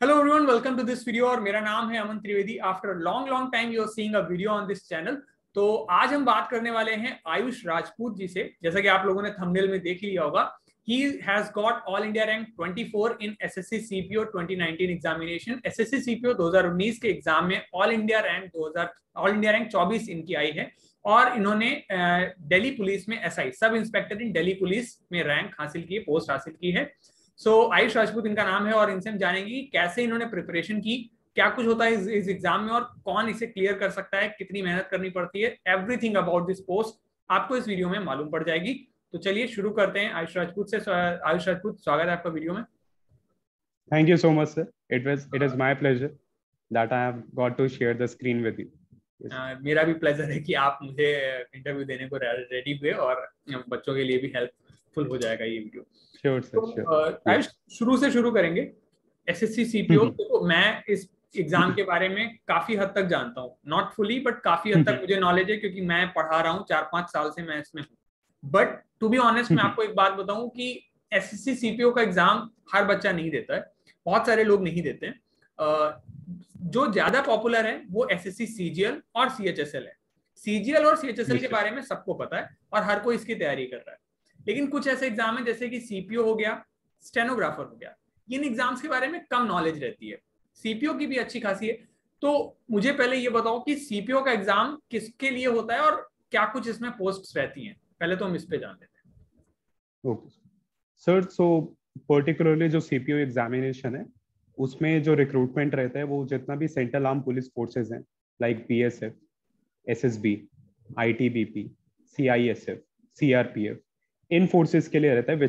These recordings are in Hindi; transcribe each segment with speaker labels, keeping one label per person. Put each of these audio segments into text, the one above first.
Speaker 1: Hello everyone, welcome to this video. और मेरा नाम है Aman Trivedi. After long time you are seeing a video on this channel. तो आज हम बात करने वाले हैं आयुष राजपूत जी से। जैसा कि आप लोगों ने थंबनेल में देख लिया होगा, he has got all India rank 24 in SSC CPO 2019 examination. SSC CPO 2019 के एग्जाम में ऑल इंडिया रैंक 24 इनकी आई है। और इन्होंने दिल्ली पुलिस में SI sub inspector in Delhi police में रैंक हासिल की है, पोस्ट हासिल की है। आयुष राजपूत इनका नाम है और इनसे हम जानेंगे कि कैसे इन्होंने प्रिपरेशन की, क्या कुछ होता है इस एग्जाम में और कौन इसे क्लियर कर सकता है, कितनी मेहनत करनी पड़ती है। एवरीथिंग अबाउट दिस पोस्ट आपको इस वीडियो में मालूम पड़ जाएगी। तो चलिए शुरू करते हैं आयुष राजपूत से। आयुष राजपूत, स्वागत है आपका वीडियो में।
Speaker 2: Thank you so much, sir. It is my pleasure that I have got to share the screen with you. Yes.
Speaker 1: मेरा भी प्लेजर है कि आप मुझे इंटरव्यू देने को रेडी हुए और बच्चों के लिए भी हेल्पफुल हो जाएगा ये video.
Speaker 2: Sure, sir. Sure.
Speaker 1: Ayush, शुरू से शुरू करेंगे। एसएससी सीपीओ, तो मैं इस एग्जाम के बारे में काफी हद तक जानता हूँ, नॉट फुली बट काफी हद तक मुझे नॉलेज है, क्योंकि मैं पढ़ा रहा हूँ 4-5 साल से मैं इसमें हूँ। बट टू बी ऑनेस्ट, मैं आपको एक बात बताऊं कि एसएससी सीपीओ का एग्जाम हर बच्चा नहीं देता है, बहुत सारे लोग नहीं देते हैं। जो ज्यादा पॉपुलर है वो एसएससी सीजीएल और सीएचएसएल है। सीजीएल और सीएचएसएल के बारे में सबको पता है और हर कोई इसकी तैयारी कर रहा है। लेकिन कुछ ऐसे एग्जाम है जैसे कि सीपीओ हो गया, स्टेनोग्राफर हो गया, इन एग्जाम्स के बारे में कम नॉलेज रहती है। सीपीओ की भी अच्छी खासी है। तो मुझे पहले ये बताओ कि सीपीओ का एग्जाम किसके लिए होता है और क्या कुछ इसमें पोस्ट्स रहती हैं। पहले तो हम इस पे जान लेते हैं।
Speaker 2: ओके सर, सो पर्टिकुलरली जो सीपीओ एग्जामिनेशन है उसमें जो रिक्रूटमेंट रहता है वो जितना भी सेंट्रल आर्म पुलिस फोर्सेज हैं, like BSF, SSB, ITBP, CISF, CRPF, इन फोर्सेस के लिए रहता है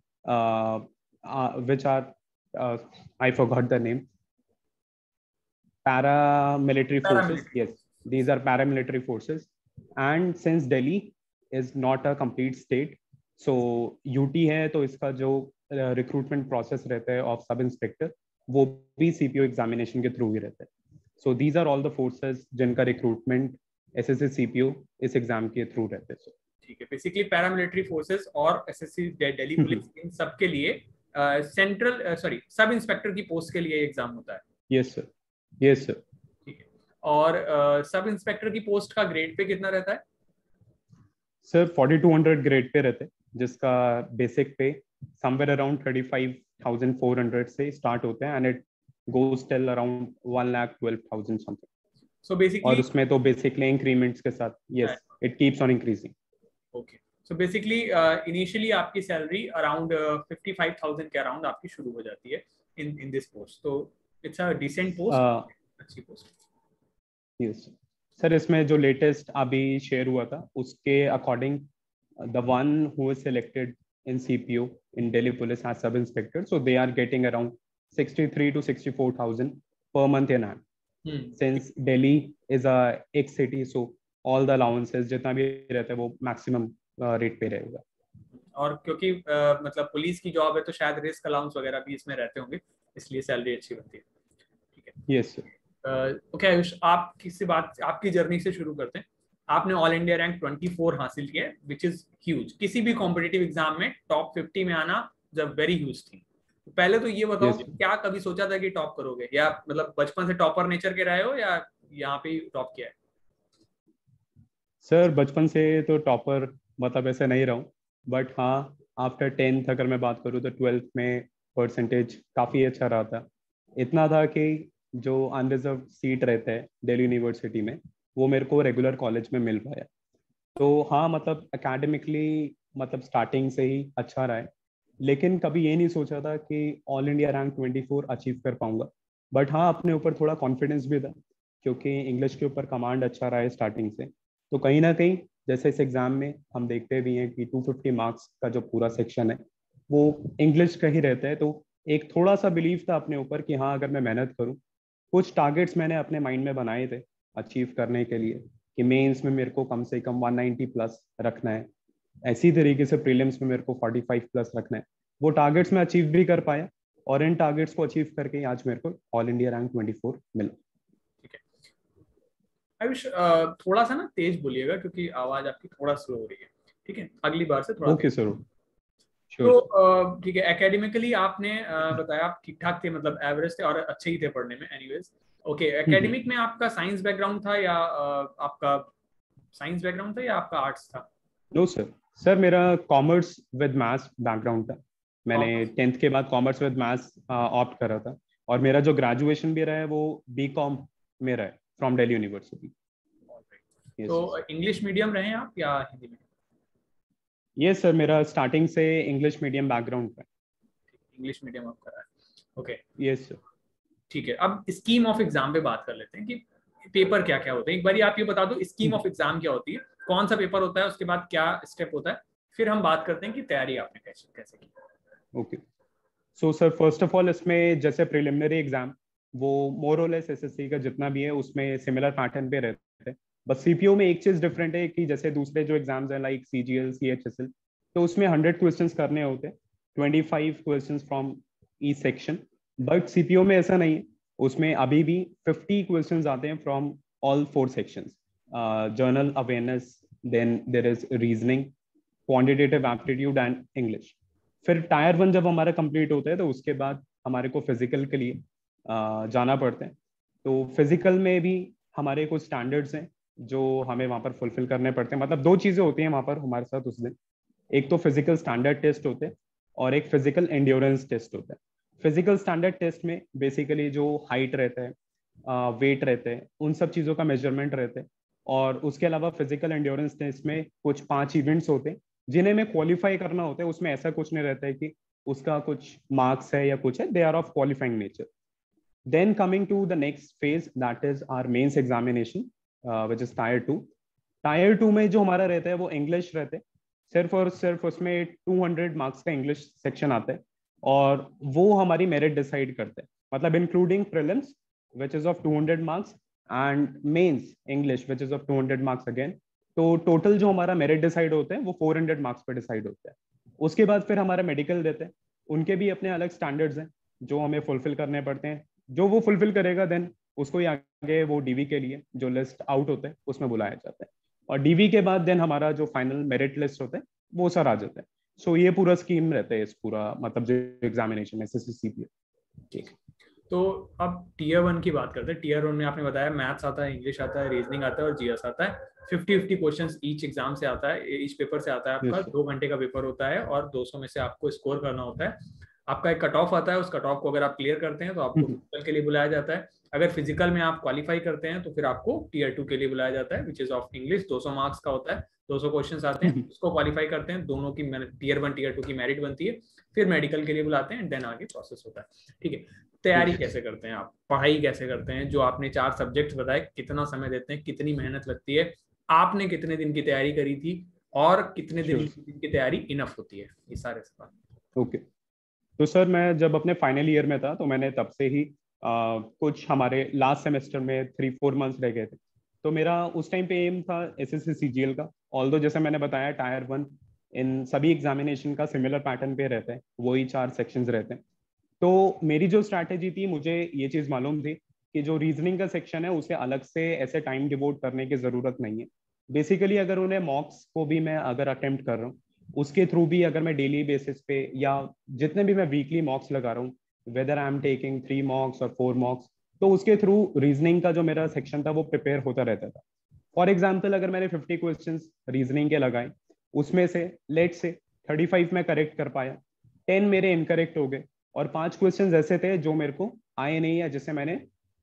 Speaker 2: which are I forgot the name, paramilitary forces. Yes, these are paramilitary forces. And since Delhi is not a complete state, so UT है, तो इसका जो रिक्रूटमेंट प्रोसेस रहता है ऑफ सब इंस्पेक्टर वो भी सीपीओ एग्जामिनेशन के थ्रू ही रहता है। So these are all the forces जिनका रिक्रूटमेंट एसएससी सीपीओ इस एग्जाम के थ्रू रहते हैं।
Speaker 1: ठीक है, बेसिकली पैरामिलिट्री फोर्सेस और एसएससी दिल्ली पुलिस, इन सब के लिए सब इंस्पेक्टर की पोस्ट के लिए एग्जाम होता है।
Speaker 2: Yes sir, yes sir.
Speaker 1: ठीक है। और सब इंस्पेक्टर की पोस्ट का ग्रेड पे कितना रहता है?
Speaker 2: सर 4200 ग्रेड पे रहते हैं, जिसका बेसिक पे समवेयर अराउंड 35,400 से स्टार्ट होते हैं and it goes till around 1,12,000 something.
Speaker 1: So basically,
Speaker 2: और उसमें तो बेसिकली इंक्रीमेंट्स के साथ yes it keeps on increasing.
Speaker 1: Okay, so basically initially आपकी सैलरी अराउंड 55,000 के अराउंड आपकी शुरू हो जाती है इन दिस पोस्ट। तो इट्स अ डिसेंट पोस्ट, अच्छी पोस्ट।
Speaker 2: यस सर, इसमें जो लेटेस्ट अभी शेयर हुआ था उसके according the one who is selected in CPO in Delhi Police as sub inspector, so they are getting around 63 to 64,000 per month in hand. Since Delhi is a एक city, so all the allowances जितना भी रहता है वो maximum rate पे रहेगा।
Speaker 1: और क्योंकि मतलब पुलिस की जॉब है तो शायद रिस्क अलाउंस वगैरह भी इसमें रहते होंगे, इसलिए सैलरी अच्छी बनती है। ठीक है,
Speaker 2: यस सर।
Speaker 1: ओके आयुष, आप किसी बात आपकी जर्नी से शुरू करते हैं। आपने ऑल इंडिया रैंक 24 हासिल किया, विच इज ह्यूज। किसी भी कॉम्पिटिटिव एग्जाम में टॉप 50 में आना जब वेरी ह्यूज थी। तो पहले तो ये बताओ कि क्या कभी सोचा था कि टॉप करोगे, या मतलब बचपन से टॉपर नेचर के रहे हो या यहाँ पे टॉप किया है?
Speaker 2: सर बचपन से तो टॉपर मतलब ऐसे नहीं रहा हूँ, बट हाँ आफ्टर 10th अगर मैं बात करूँ तो 12th में परसेंटेज काफ़ी अच्छा रहा था। इतना था कि जो अनरिजर्व सीट रहता है दिल्ली यूनिवर्सिटी में वो मेरे को रेगुलर कॉलेज में मिल पाया। तो हाँ मतलब एकेडमिकली मतलब स्टार्टिंग से ही अच्छा रहा है, लेकिन कभी ये नहीं सोचा था कि ऑल इंडिया रैंक 24 अचीव कर पाऊंगा। बट हाँ अपने ऊपर थोड़ा कॉन्फिडेंस भी था, क्योंकि इंग्लिश के ऊपर कमांड अच्छा रहा है स्टार्टिंग से। तो कहीं ना कहीं जैसे इस एग्जाम में हम देखते भी हैं कि 250 मार्क्स का जो पूरा सेक्शन है वो इंग्लिश का ही रहता है, तो एक थोड़ा सा बिलीव था अपने ऊपर कि हाँ अगर मैं मेहनत करूँ। कुछ टारगेट्स मैंने अपने माइंड में बनाए थे अचीव करने के लिए कि मेंस में मेरे को कम से कम 190 प्लस रखना है, ऐसी तरीके से प्रीलिम्स में मेरे को 45 प्लस रखना है। वो टारगेट्स मैं अचीव भी कर पाया और इन टारगेट्स को अचीव करके आज मेरे को ऑल इंडिया रैंक 24 मिला।
Speaker 1: ठीक है आयुष, थोड़ा सा ना तेज बोलिएगा क्योंकि आवाज आपकी थोड़ा स्लो हो रही है। ठीक है, अगली बार से थोड़ा
Speaker 2: ओके सर,
Speaker 1: तो ठीक है, एकेडमिकली आपने बताया आप ठीक ठाक थे, मतलब एवरेज थे और अच्छे ही थे पढ़ने में। एनीवेज ओके, एकेडमिक में आपका साइंस बैकग्राउंड था या आपका साइंस बैकग्राउंड था या आपका आर्ट्स था?
Speaker 2: नो सर, सर मेरा कॉमर्स विद मैथ्स बैकग्राउंड था। मैंने
Speaker 1: कॉमर्स।
Speaker 2: 10th के बाद कॉमर्स विद मैथ्स ऑप्ट करा था, और मेरा जो ग्रेजुएशन भी रहा है वो बीकॉम में रहा है फ्रॉम दिल्ली यूनिवर्सिटी।
Speaker 1: तो
Speaker 2: यस
Speaker 1: इंग्लिश मीडियम रहे आप या हिंदी मीडियम?
Speaker 2: यस सर, मेरा स्टार्टिंग से इंग्लिश मीडियम बैकग्राउंड था।
Speaker 1: इंग्लिश मीडियम आपका रहा है, ओके।
Speaker 2: Yes sir.
Speaker 1: ठीक है, अब स्कीम ऑफ एग्जाम पे बात कर लेते हैं कि पेपर क्या क्या होते हैं। एक बार आप ये बता दो स्कीम ऑफ एग्जाम क्या होती है, कौन सा पेपर होता है, उसके बाद क्या स्टेप होता है, फिर हम बात करते हैं कि तैयारी आपने कैसे कैसे की।
Speaker 2: Okay, so sir first of all इसमें जैसे प्रिलिमिनरी एग्जाम वो मोर और लेस एसएससी का जितना भी है उसमें सिमिलर पैटर्न पे रहते हैं। बस सीपीओ में एक चीज डिफरेंट है कि जैसे दूसरे जो एग्जाम्स हैं लाइक सीजीएल सीएचएसएल, तो उसमें 100 क्वेश्चंस करने होते हैं, 25 questions from each section. But CPO में ऐसा नहीं है, उसमें अभी भी 50 क्वेश्चंस आते हैं from all 4 sections. General awareness, then there is reasoning, quantitative aptitude and English. फिर टायर 1 जब हमारा कंप्लीट होता है तो उसके बाद हमारे को फिजिकल के लिए जाना पड़ता है। तो फिजिकल में भी हमारे कुछ स्टैंडर्ड्स हैं जो हमें वहाँ पर फुलफिल करने पड़ते हैं। मतलब 2 चीज़ें होती हैं वहाँ पर हमारे साथ उस दिन, एक तो फिजिकल स्टैंडर्ड टेस्ट होते हैं और एक फिजिकल एंड्योरेंस टेस्ट होता है। फिजिकल स्टैंडर्ड टेस्ट में बेसिकली जो हाइट रहता है, वेट रहते हैं, उन सब चीज़ों का मेजरमेंट रहते हैं। और उसके अलावा फिजिकल एंड्योरेंस टेस्ट में कुछ 5 इवेंट्स होते हैं जिन्हें में क्वालिफाई करना होता है। उसमें ऐसा कुछ नहीं रहता है कि उसका कुछ मार्क्स है या कुछ है, they are of qualifying nature. Then coming to the next phase, that is our mains examination which is tier 2। Tier 2 में जो हमारा रहता है वो इंग्लिश रहते हैं, सिर्फ और सिर्फ उसमें 200 मार्क्स का इंग्लिश सेक्शन आता है, और वो हमारी मेरिट डिसाइड करते हैं, मतलब including prelims which is of 200 marks and mains English which is of 200 marks again. Total टोटल जो हमारा मेरिट डिसाइड होता है वो 400 मार्क्स पर डिसाइड होता है। उसके बाद फिर हमारा मेडिकल देते हैं, उनके भी अपने अलग स्टैंडर्ड्स हैं जो हमें फुलफिल करने पड़ते हैं। जो वो फुलफिल करेगा देन उसको ही आगे वो डीवी के लिए जो लिस्ट आउट होता है उसमें बुलाया जाता है, और डीवी के बाद देन हमारा जो फाइनल मेरिट लिस्ट होता है वो सर आ जाता है। सो ये पूरा स्कीम रहता है इस पूरा मतलब जो एग्जामिनेशन एसएससी सीपीओ।
Speaker 1: ठीक, तो अब टीयर 1 की बात करते हैं। टीयर 1 में आपने बताया मैथ्स आता है, इंग्लिश आता है, रीजनिंग आता है और जीएस आता है। 50-50 क्वेश्चंस ईच एग्जाम से आता है, ईच पेपर से आता है आपका। 2 घंटे का पेपर होता है और 200 में से आपको स्कोर करना होता है। आपका एक कट ऑफ आता है, उस कट ऑफ को अगर आप क्लियर करते हैं तो आपको फिजिकल के लिए बुलाया जाता है। अगर फिजिकल में आप क्वालिफाई करते हैं तो फिर आपको टीयर 2 के लिए बुलाया जाता है, which is of English. 200 marks का होता है, 200 क्वेश्चंस आते हैं, उसको क्वालिफाई करते हैं, दोनों की टीयर 1 टीयर 2 की मेरिट बनती है। फिर मेडिकल के लिए बुलाते हैं, देन आगे प्रोसेस होता है। ठीक है, तैयारी कैसे करते हैं आप, पढ़ाई कैसे करते हैं? जो आपने 4 सब्जेक्ट्स बताए, कितना समय देते हैं, कितनी मेहनत लगती है, आपने कितने दिन की तैयारी करी थी और कितने दिन की तैयारी इनफ होती है, ये सारे सवाल।
Speaker 2: ओके, तो सर मैं जब अपने फाइनल ईयर में था तो मैंने तब से ही कुछ हमारे लास्ट सेमेस्टर में 3-4 मंथ्स रह गए थे, तो मेरा उस टाइम पे एम था एसएससी सीजीएल का। ऑल्दो जैसे मैंने बताया टायर 1 इन सभी एग्जामिनेशन का सिमिलर पैटर्न पे रहता है, वही 4 सेक्शंस रहते हैं। तो मेरी जो स्ट्रैटेजी थी, मुझे ये चीज़ मालूम थी कि जो रीजनिंग का सेक्शन है उसे अलग से ऐसे टाइम डिवोट करने की ज़रूरत नहीं है। बेसिकली अगर उन्हें मॉक्स को भी मैं अगर अटेम्प्ट कर रहा हूँ, उसके थ्रू भी अगर मैं डेली बेसिस पे या जितने भी मैं वीकली मॉक्स लगा रहा हूँ, whether I am taking 3 mocks और 4 मॉक्स, तो उसके थ्रू रीजनिंग का जो मेरा सेक्शन था वो प्रिपेयर होता रहता था। फॉर एग्जाम्पल अगर मैंने 50 क्वेश्चन रीजनिंग के लगाए, उसमें से लेट से 35 मैं करेक्ट कर पाया, 10 मेरे इनकरेक्ट हो गए, और 5 क्वेश्चंस ऐसे थे जो मेरे को आए नहीं या जिसे मैंने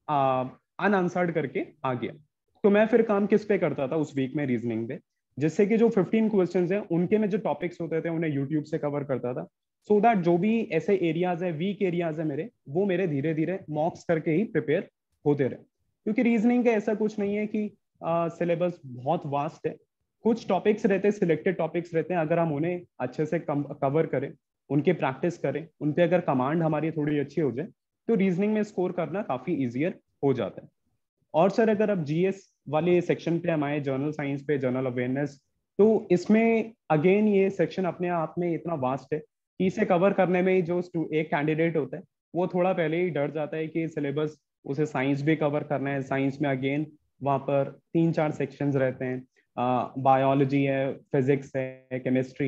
Speaker 2: अनआंसर्ड करके आ गया। तो मैं फिर काम किस पे करता था उस वीक में रीजनिंग पे, जिससे कि जो 15 क्वेश्चंस हैं उनके में जो टॉपिक्स होते थे उन्हें यूट्यूब से कवर करता था, सो दैट जो भी ऐसे एरियाज है वीक एरियाज है मेरे, वो मेरे धीरे धीरे मॉक्स करके ही प्रिपेयर होते रहे। क्योंकि रीजनिंग का ऐसा कुछ नहीं है कि सिलेबस बहुत वास्ट है, कुछ टॉपिक्स रहते हैं, सिलेक्टेड टॉपिक्स रहते हैं, अगर हम उन्हें अच्छे से कवर करें, उनके प्रैक्टिस करें, उन पे अगर कमांड हमारी थोड़ी अच्छी हो जाए, तो रीजनिंग में स्कोर करना काफी इजियर हो जाता है। और सर अगर अब जीएस वाले सेक्शन पे हम आए, जर्नल साइंस पे, जर्नल अवेयरनेस, तो इसमें अगेन ये सेक्शन अपने आप में इतना वास्ट है कि इसे कवर करने में जो एक कैंडिडेट होता है वो थोड़ा पहले ही डर जाता है कि सिलेबस उसे साइंस भी कवर करना है। साइंस में अगेन वहाँ पर 3-4 सेक्शंस रहते हैं, बायोलॉजी है, फिजिक्स है, केमिस्ट्री है,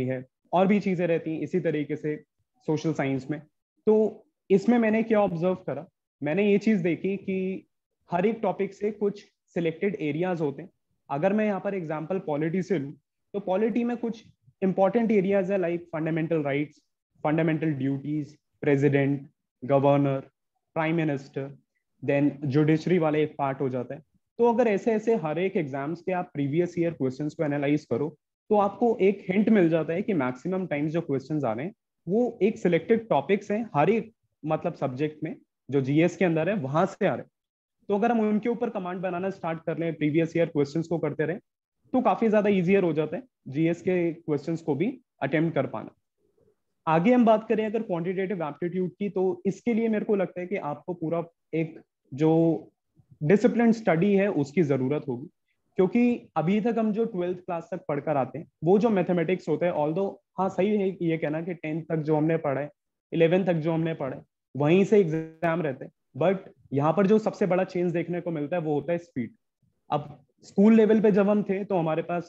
Speaker 2: और भी चीजें रहती हैं इसी तरीके से सोशल साइंस में। तो इसमें मैंने क्या ऑब्जर्व करा, मैंने ये चीज देखी कि हर एक टॉपिक से कुछ सिलेक्टेड एरियाज होते हैं। अगर मैं यहाँ पर एग्जांपल पॉलिटी से लूँ, तो पॉलिटी में कुछ इंपॉर्टेंट एरियाज है like fundamental rights, fundamental duties, president, governor, prime minister, then judiciary वाले एक पार्ट हो जाता है। तो अगर ऐसे ऐसे हर एक एग्जाम्स के आप प्रीवियस ईयर क्वेश्चंस को एनालाइज करो, तो आपको एक हिंट मिल जाता है कि मैक्सिमम टाइम्स जो क्वेश्चंस आ रहे हैं वो एक सिलेक्टेड टॉपिक्स हैं हर एक मतलब सब्जेक्ट में जो जीएस के अंदर है वहां से आ रहे हैं। तो अगर हम उनके ऊपर कमांड बनाना स्टार्ट कर लें, प्रीवियस ईयर क्वेश्चंस को करते रहे, तो काफी ज्यादा इजियर हो जाता है जीएस के क्वेश्चंस को भी अटेम्प्ट कर पाना। आगे हम बात करें अगर क्वांटिटेटिव एप्टीट्यूड की, तो इसके लिए मेरे को लगता है कि आपको पूरा एक जो डिसिप्लिन स्टडी है उसकी जरूरत होगी, क्योंकि अभी तक हम जो 12th क्लास तक पढ़कर आते हैं वो जो मैथमेटिक्स होता है, ऑल्दो हाँ सही है ये कहना कि 10th तक जो हमने पढ़ा है, 11th तक जो हमने पढ़ा है वहीं से एग्जाम रहते हैं, बट यहाँ पर जो सबसे बड़ा चेंज देखने को मिलता है वो होता है स्पीड। अब स्कूल लेवल पे जब हम थे तो हमारे पास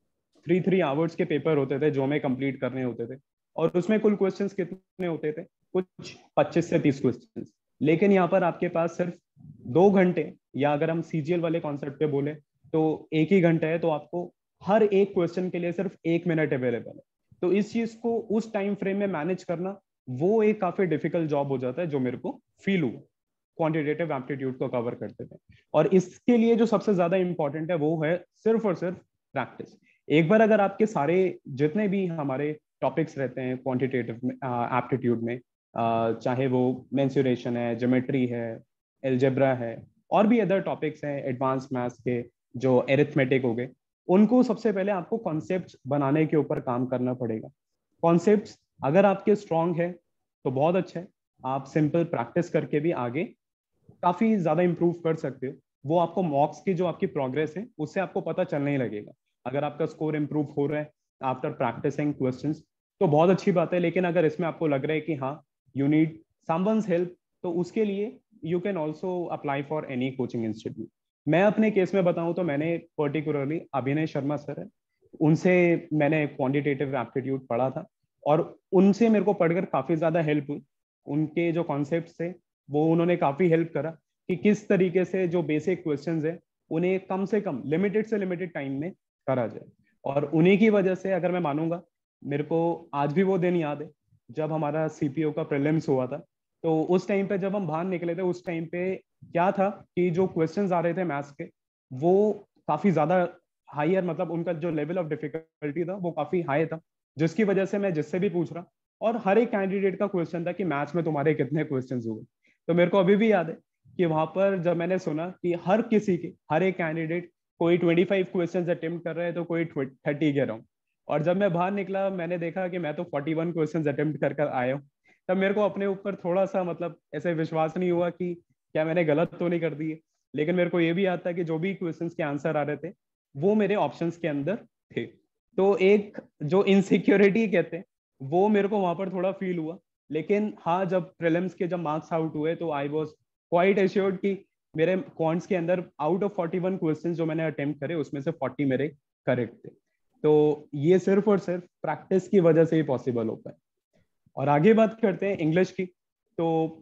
Speaker 2: 3 आवर्स के पेपर होते थे जो हमें कंप्लीट करने होते थे, और उसमें कुल क्वेश्चंस कितने होते थे, कुछ 25 से 30 क्वेश्चंस। लेकिन यहाँ पर आपके पास सिर्फ 2 घंटे, या अगर हम सीजीएल वाले कॉन्सेप्ट पे बोले तो 1 ही घंटा है, तो आपको हर एक क्वेश्चन के लिए सिर्फ 1 मिनट अवेलेबल है। तो इस चीज को उस टाइम फ्रेम में मैनेज करना वो एक काफी डिफिकल्ट जॉब हो जाता है, जो मेरे को फील हुआ क्वांटिटेटिव एप्टीट्यूड को कवर करते थे। और इसके लिए जो सबसे ज्यादा इंपॉर्टेंट है वो है सिर्फ और सिर्फ प्रैक्टिस। एक बार अगर आपके सारे जितने भी हमारे टॉपिक्स रहते हैं क्वांटिटेटिव एप्टीट्यूड में, चाहे वो मेंसुरेशन है, ज्योमेट्री है, एलजेब्रा है, और भी अदर टॉपिक्स हैं एडवांस मैथ्स के जो एरिथमेटिक हो गए, उनको सबसे पहले आपको कॉन्सेप्ट्स बनाने के ऊपर काम करना पड़ेगा। कॉन्सेप्ट्स अगर आपके स्ट्रांग है तो बहुत अच्छा है, आप सिंपल प्रैक्टिस करके भी आगे काफी ज्यादा इंप्रूव कर सकते हो। वो आपको मॉक्स की जो आपकी प्रोग्रेस है उससे आपको पता चलने ही लगेगा। अगर आपका स्कोर इंप्रूव हो रहा है आफ्टर प्रैक्टिसिंग क्वेश्चंस तो बहुत अच्छी बात है, लेकिन अगर इसमें आपको लग रहा है कि हाँ यू नीड समवन्स हेल्प, तो उसके लिए you can also apply for any coaching institute. मैं अपने केस में बताऊं तो मैंने पर्टिकुलरली अभिनय शर्मा सर है, उनसे मैंने क्वांटिटेटिव एप्टीट्यूड पढ़ा था, और उनसे मेरे को पढ़कर काफी ज्यादा हेल्प हुई। उनके जो कॉन्सेप्ट थे वो उन्होंने काफी हेल्प करा कि किस तरीके से जो बेसिक क्वेश्चंस है उन्हें कम से कम लिमिटेड से लिमिटेड टाइम में करा जाए। और उन्हीं की वजह से अगर मैं मानूंगा, मेरे को आज भी वो दिन याद है जब हमारा सीपीओ का प्रीलिम्स हुआ था। तो उस टाइम पे जब हम बाहर निकले थे, उस टाइम पे क्या था कि जो क्वेश्चंस आ रहे थे मैथ्स के वो काफी ज्यादा हायर, मतलब उनका जो लेवल ऑफ डिफिकल्टी था वो काफी हाई था, जिसकी वजह से मैं जिससे भी पूछ रहा, और हर एक कैंडिडेट का क्वेश्चन था कि मैथ्स में तुम्हारे कितने क्वेश्चंस हुए। तो मेरे को अभी भी याद है कि वहां पर जब मैंने सुना कि हर किसी के हर एक कैंडिडेट कोई 25 क्वेश्चंस अटेम्प्ट कर रहे हैं तो कोई 30 कह रहा हूँ, और जब मैं बाहर निकला मैंने देखा कि मैं तो 41 क्वेश्चंस अटेम्प्ट कर कर आया हूँ। तब मेरे को अपने ऊपर थोड़ा सा मतलब ऐसे विश्वास नहीं हुआ कि क्या मैंने गलत तो नहीं कर दी है। लेकिन मेरे को ये भी याद था कि जो भी क्वेश्चंस के आंसर आ रहे थे वो मेरे ऑप्शंस के अंदर थे। तो एक जो इनसिक्योरिटी कहते हैं वो मेरे को वहां पर थोड़ा फील हुआ। लेकिन हाँ, जब प्रीलिम्स के जब मार्क्स आउट हुए तो आई वाज क्वाइट एश्योर्ड कि मेरे क्वांट्स के अंदर आउट ऑफ 41 क्वेश्चंस जो मैंने अटेम्प्ट करे उसमें से 40 मेरे करेक्ट थे। तो ये सिर्फ और सिर्फ प्रैक्टिस की वजह से ही पॉसिबल हो पाए। और आगे बात करते हैं इंग्लिश की। तो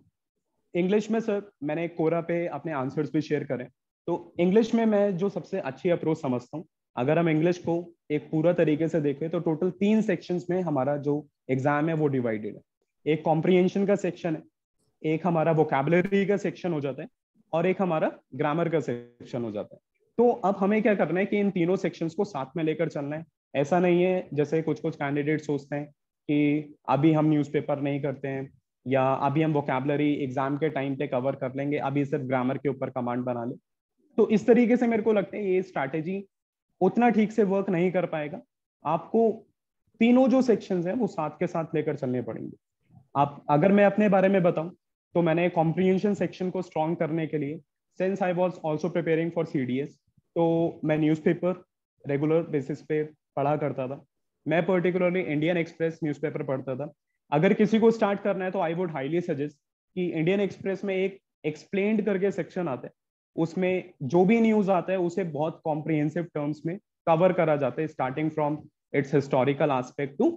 Speaker 2: इंग्लिश में सर मैंने कोरा पे अपने आंसर्स भी शेयर करें। तो इंग्लिश में मैं जो सबसे अच्छी अप्रोच समझता हूँ, अगर हम इंग्लिश को एक पूरा तरीके से देखें तो टोटल 3 सेक्शंस में हमारा जो एग्जाम है वो डिवाइडेड है। एक कॉम्प्रिहेंशन का सेक्शन है, एक हमारा वोकैबुलरी का सेक्शन हो जाता है, और एक हमारा ग्रामर का सेक्शन हो जाता है। तो अब हमें क्या करना है कि इन तीनों सेक्शंस को साथ में लेकर चलना है। ऐसा नहीं है जैसे कुछ कुछ कैंडिडेट सोचते हैं कि अभी हम न्यूज़पेपर नहीं करते हैं, या अभी हम वोकैबुलरी एग्जाम के टाइम पे कवर कर लेंगे, अभी सिर्फ ग्रामर के ऊपर कमांड बना ले। तो इस तरीके से मेरे को लगता है ये स्ट्रैटेजी उतना ठीक से वर्क नहीं कर पाएगा। आपको तीनों जो सेक्शंस हैं वो साथ के साथ लेकर चलने पड़ेंगे। आप अगर मैं अपने बारे में बताऊं तो मैंने कॉम्प्रिहेंशन सेक्शन को स्ट्रॉन्ग करने के लिए, since I was also preparing for CDS, तो मैं न्यूज़पेपर रेगुलर बेसिस पे पढ़ा करता था। मैं पर्टिकुलरली इंडियन एक्सप्रेस न्यूज़पेपर पढ़ता था। अगर किसी को स्टार्ट करना है तो आई वुड हाईली सजेस्ट कि इंडियन एक्सप्रेस में एक एक्सप्लेन्ड करके सेक्शन आता है, उसमें जो भी न्यूज आता है उसे बहुत कॉम्प्रिहेंसिव टर्म्स में कवर करा जाता है, starting from its historical aspect to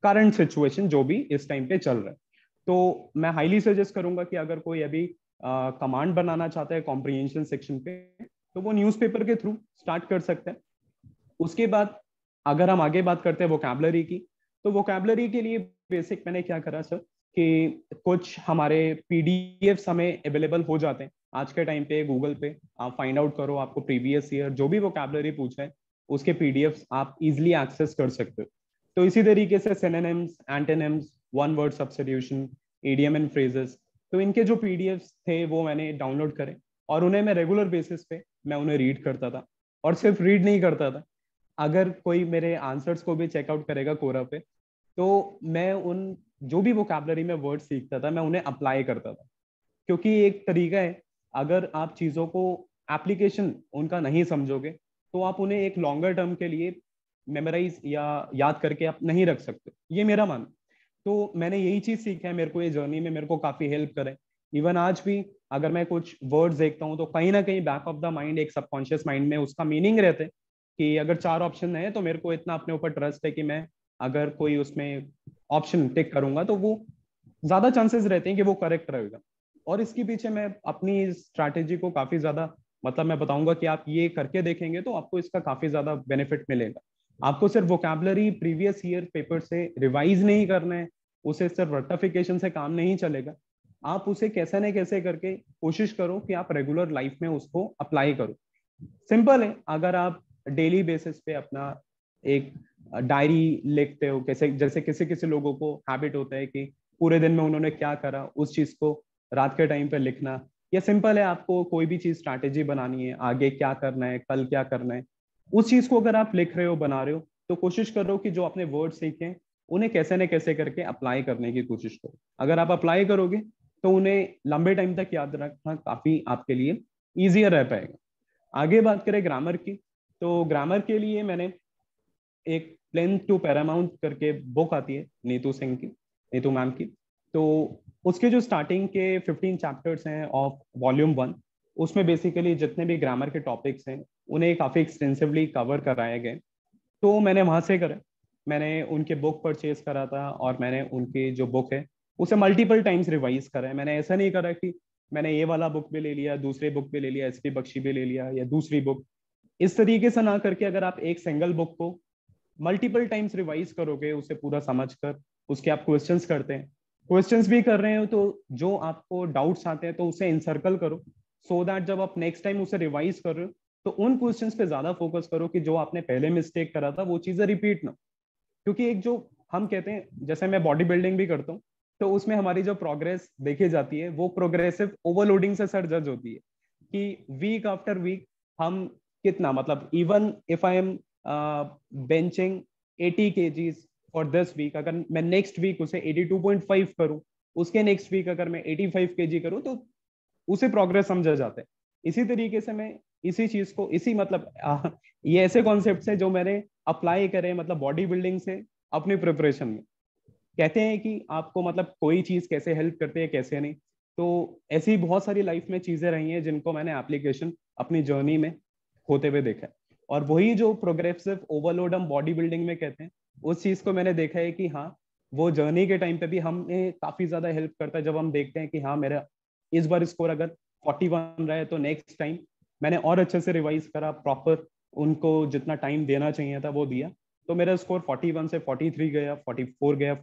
Speaker 2: current situation जो भी इस टाइम पे चल रहा है। तो मैं हाईली सजेस्ट करूंगा कि अगर कोई अभी कमांड बनाना चाहता है कॉम्प्रिहेंशन सेक्शन पे, तो वो न्यूज़पेपर के थ्रू स्टार्ट कर सकते हैं। उसके बाद अगर हम आगे बात करते हैं वोकैबुलरी की, तो वोकैबुलरी के लिए बेसिक मैंने क्या करा सर कि कुछ हमारे पीडीएफ्स हमें अवेलेबल हो जाते हैं आज के टाइम पे। गूगल पे आप फाइंड आउट करो, आपको प्रीवियस ईयर जो भी वोकैबुलरी पूछा है उसके पीडीएफ्स आप इजीली एक्सेस कर सकते हो। तो इसी तरीके से synonyms, antonyms, one word substitution, idiom and phrases, तो इनके जो पीडीएफ्स थे वो मैंने डाउनलोड करे और उन्हें मैं रेगुलर बेसिस पे मैं उन्हें रीड करता था। और सिर्फ रीड नहीं करता था, अगर कोई मेरे आंसर्स को भी चेकआउट करेगा कोरा पे, तो मैं उन जो भी वोकैबुलरी में वर्ड सीखता था मैं उन्हें अप्लाई करता था। क्योंकि एक तरीका है, अगर आप चीज़ों को एप्लीकेशन उनका नहीं समझोगे तो आप उन्हें एक लॉन्गर टर्म के लिए मेमोराइज या याद करके आप नहीं रख सकते, ये मेरा मानना। तो मैंने यही चीज़ सीखा है, मेरे को ये जर्नी में मेरे को काफ़ी हेल्प करे। इवन आज भी अगर मैं कुछ वर्ड्स देखता हूँ तो कहीं ना कहीं बैक ऑफ द माइंड, एक सबकॉन्शियस माइंड में उसका मीनिंग रहते हैं कि अगर 4 ऑप्शन है तो मेरे को इतना अपने ऊपर ट्रस्ट है कि मैं अगर कोई उसमें ऑप्शन टिक करूंगा तो वो ज्यादा चांसेस रहते हैं कि वो करेक्ट रहेगा। और इसके पीछे मैं अपनी स्ट्रैटेजी को काफी ज्यादा मतलब मैं बताऊंगा कि आप ये करके देखेंगे तो आपको इसका काफी ज्यादा बेनिफिट मिलेगा। आपको सिर्फ वोकैबुलरी प्रीवियस ईयर पेपर से रिवाइज नहीं करना है, उसे सिर्फ रट्टाफिकेशन से काम नहीं चलेगा। आप उसे कैसे न कैसे करके कोशिश करो कि आप रेगुलर लाइफ में उसको अप्लाई करो। सिंपल है, अगर आप डेली बेसिस पे अपना एक डायरी लिखते हो, कैसे जैसे किसी किसी लोगों को हैबिट होता है कि पूरे दिन में उन्होंने क्या करा उस चीज को रात के टाइम पे लिखना, या सिंपल है आपको कोई भी चीज स्ट्रैटेजी बनानी है, आगे क्या करना है, कल क्या करना है, उस चीज को अगर आप लिख रहे हो, बना रहे हो, तो कोशिश करो कि जो आपने वर्ड सीखे उन्हें कैसे न कैसे करके अप्लाई करने की कोशिश करो। अगर आप अप्लाई करोगे तो उन्हें लंबे टाइम तक याद रखना काफी आपके लिए ईजियर रह पाएगा। आगे बात करें ग्रामर की, तो ग्रामर के लिए मैंने एक प्लेन टू पैरामाउंट करके बुक आती है नीतू सिंह की, नीतू मैम की। तो उसके जो स्टार्टिंग के 15 चैप्टर्स हैं ऑफ वॉल्यूम 1, उसमें बेसिकली जितने भी ग्रामर के टॉपिक्स हैं उन्हें काफी एक्सटेंसिवली कवर कराए गए। तो मैंने वहां से करा, मैंने उनके बुक परचेज करा था और मैंने उनकी जो बुक है उसे मल्टीपल टाइम्स रिवाइज करा है। मैंने ऐसा नहीं करा कि मैंने ये वाला बुक भी ले लिया, दूसरे बुक भी ले लिया, एसपी बख्शी भी ले लिया या दूसरी बुक, इस तरीके से ना करके अगर आप एक सिंगल बुक को मल्टीपल टाइम्स रिवाइज करोगे, उसे पूरा समझकर उसके आप क्वेश्चंस करते हैं, क्वेश्चंस भी कर रहे हो तो जो आपको डाउट्स आते हैं तो उसे इनसर्कल करो, सो दैट जब आप नेक्स्ट टाइम उसे रिवाइज कर रहे हो तो उन क्वेश्चंस पे ज्यादा फोकस करो कि जो आपने पहले मिस्टेक करा था वो चीजें रिपीट ना। क्योंकि एक जो हम कहते हैं, जैसे मैं बॉडी बिल्डिंग भी करता हूँ, तो उसमें हमारी जो प्रोग्रेस देखी जाती है वो प्रोग्रेसिव ओवरलोडिंग से सर जज होती है कि वीक आफ्टर वीक हम कितना, मतलब even if I am benching 80 kgs for this week, अगर मैं नेक्स्ट वीक उसे 82.5 करूं, उसके नेक्स्ट वीक अगर मैं 85 kg करूं, तो उसे प्रोग्रेस समझा जाता है। इसी तरीके से मैं इसी चीज को, इसी मतलब ये ऐसे कॉन्सेप्ट है जो मैंने अप्लाई करे मतलब बॉडी बिल्डिंग से अपनी प्रिपरेशन में। कहते हैं कि आपको मतलब कोई चीज कैसे हेल्प करती है कैसे नहीं, तो ऐसी बहुत सारी लाइफ में चीजें रही हैं जिनको मैंने एप्लीकेशन अपनी जर्नी में होते हुए देखा है। और वही जो प्रोग्रेसिव ओवरलोड हम बॉडी बिल्डिंग में कहते हैं, उस चीज को मैंने देखा है कि हाँ, वो जर्नी के टाइम पे भी हमें काफी ज्यादा हेल्प करता है। जब हम देखते हैं कि हाँ मेरा इस बार स्कोर अगर 41 रहा है तो नेक्स्ट टाइम मैंने और अच्छे से रिवाइज करा, प्रॉपर उनको जितना टाइम देना चाहिए था वो दिया, तो मेरा स्कोर 41 से 43 गया, 44 गया,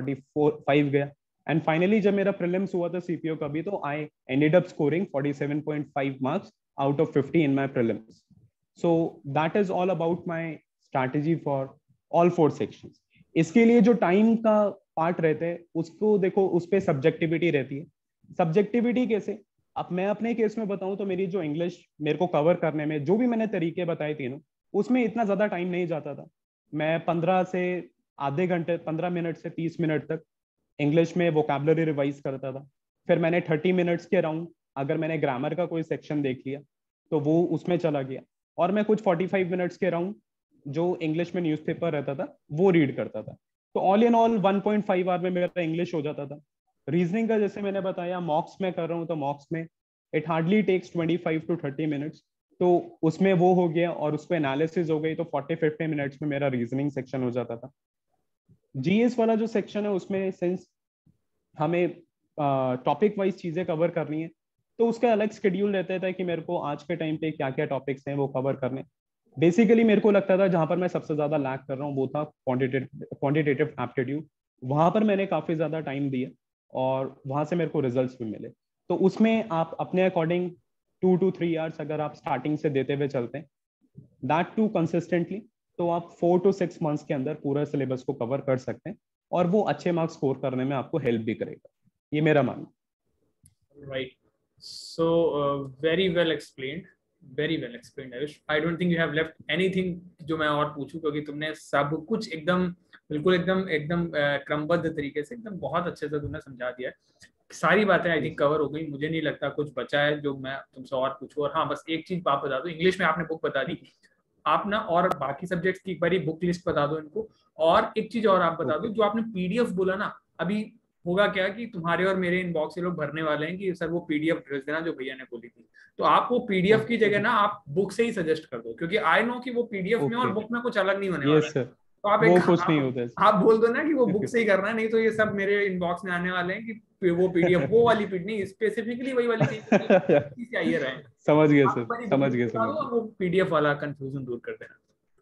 Speaker 2: 45 गया। एंड फाइनली जब मेरा प्रीलिम्स हुआ था सीपीओ का भी, तो I ended up scoring 47.5 marks out of 50 in my prelims. So that is all about my strategy for all 4 sections. इसके लिए जो टाइम का पार्ट रहते हैं उसको देखो, उस पर सब्जेक्टिविटी रहती है। सब्जेक्टिविटी कैसे, अब मैं अपने केस में बताऊं तो मेरी जो इंग्लिश मेरे को कवर करने में जो भी मैंने तरीके बताए तीनों, उसमें इतना ज्यादा टाइम नहीं जाता था। मैं 15 से आधे घंटे, 15 मिनट से 30 मिनट तक इंग्लिश में वोकैबुलरी रिवाइज करता था। फिर मैंने 30 मिनट्स के राउंड अगर मैंने ग्रामर का कोई सेक्शन देख लिया तो वो उसमें चला गया, और मैं कुछ 45 मिनट्स के राउंड जो इंग्लिश में न्यूज़पेपर रहता था वो रीड करता था। तो ऑल इन ऑल 1.5 आवर में मेरा इंग्लिश हो जाता था। रीजनिंग का जैसे मैंने बताया मॉक्स में कर रहा हूँ, तो मॉक्स में it hardly takes 25 to 30 minutes, तो उसमें वो हो गया, और उस पर एनालिसिस हो गई तो 40-50 मिनट्स में मेरा रीजनिंग सेक्शन हो जाता था। जीएस वाला जो सेक्शन है उसमें सिंस हमें टॉपिक वाइज चीजें कवर करनी है, तो उसका अलग शेड्यूल रहता था कि मेरे को आज के टाइम पे क्या क्या टॉपिक्स हैं वो कवर करने। बेसिकली मेरे को लगता था जहां पर मैं सबसे ज्यादा लैक कर रहा हूँ वो था क्वांटिटेटिव एप्टीट्यूड। वहां पर मैंने काफी ज्यादा टाइम दिया और वहां से मेरे को रिजल्ट्स भी मिले। तो उसमें आप अपने अकॉर्डिंग 2 to 3 आवर्स अगर आप स्टार्टिंग से देते हुए चलते हैं, दैट टू कंसिस्टेंटली, तो आप 4 to 6 मंथ्स के अंदर पूरा सिलेबस को कवर कर सकते हैं और वो अच्छे मार्क्स स्कोर करने में आपको हेल्प भी करेगा, ये मेरा मानना।
Speaker 1: Right. So very well explained. Very well explained, Ayush. I don't think you have left anything जो मैं और पूछूं, क्योंकि तुमने सब कुछ एकदम बिल्कुल एकदम एकदम क्रमबद्ध तरीके से एकदम बहुत अच्छे से तुमने समझा दिया है। सारी बातें आई थिंक कवर हो गई, मुझे नहीं लगता कुछ बचा है जो मैं तुमसे और पूछूं। और हाँ, बस एक चीज आप बता दो, इंग्लिश में आपने बुक बता दी, आप ना और बाकी सब्जेक्ट्स की एक बारी बुक लिस्ट बता दो इनको। और एक चीज और आप बता दो, जो आपने पीडीएफ बोला ना अभी, होगा क्या कि तुम्हारे और मेरे इनबॉक्स से लोग भरने वाले हैं कि सर वो पीडीएफ भेज देना जो भैया ने बोली थी। तो आप वो पीडीएफ की जगह ना आप बुक से ही सजेस्ट कर दो, क्योंकि आई नो कि वो पीडीएफ में और
Speaker 2: ओके,
Speaker 1: बुक में कुछ अलग नहीं होने वाला
Speaker 2: यस
Speaker 1: है।
Speaker 2: सर,
Speaker 1: तो आप
Speaker 2: वो
Speaker 1: एक
Speaker 2: कुछ नहीं होता है
Speaker 1: आप बोल दो ना कि वो बुक से ही करना है, नहीं तो ये सब मेरे इनबॉक्स में आने वाले हैं कि वो पीडीएफ वो वाली पीडीएफ नहीं, स्पेसिफिकली वही वाली
Speaker 2: सर।
Speaker 1: चाहिए चाहिए रहे।
Speaker 2: समझ गए
Speaker 1: आप
Speaker 2: सर,
Speaker 1: एक बारी बुक
Speaker 2: समझ
Speaker 1: लिस्ट
Speaker 2: गए,
Speaker 1: बता
Speaker 2: समझ
Speaker 1: दो
Speaker 2: गए।
Speaker 1: और वो पीडीएफ वाला कंफ्यूजन दूर कर देना।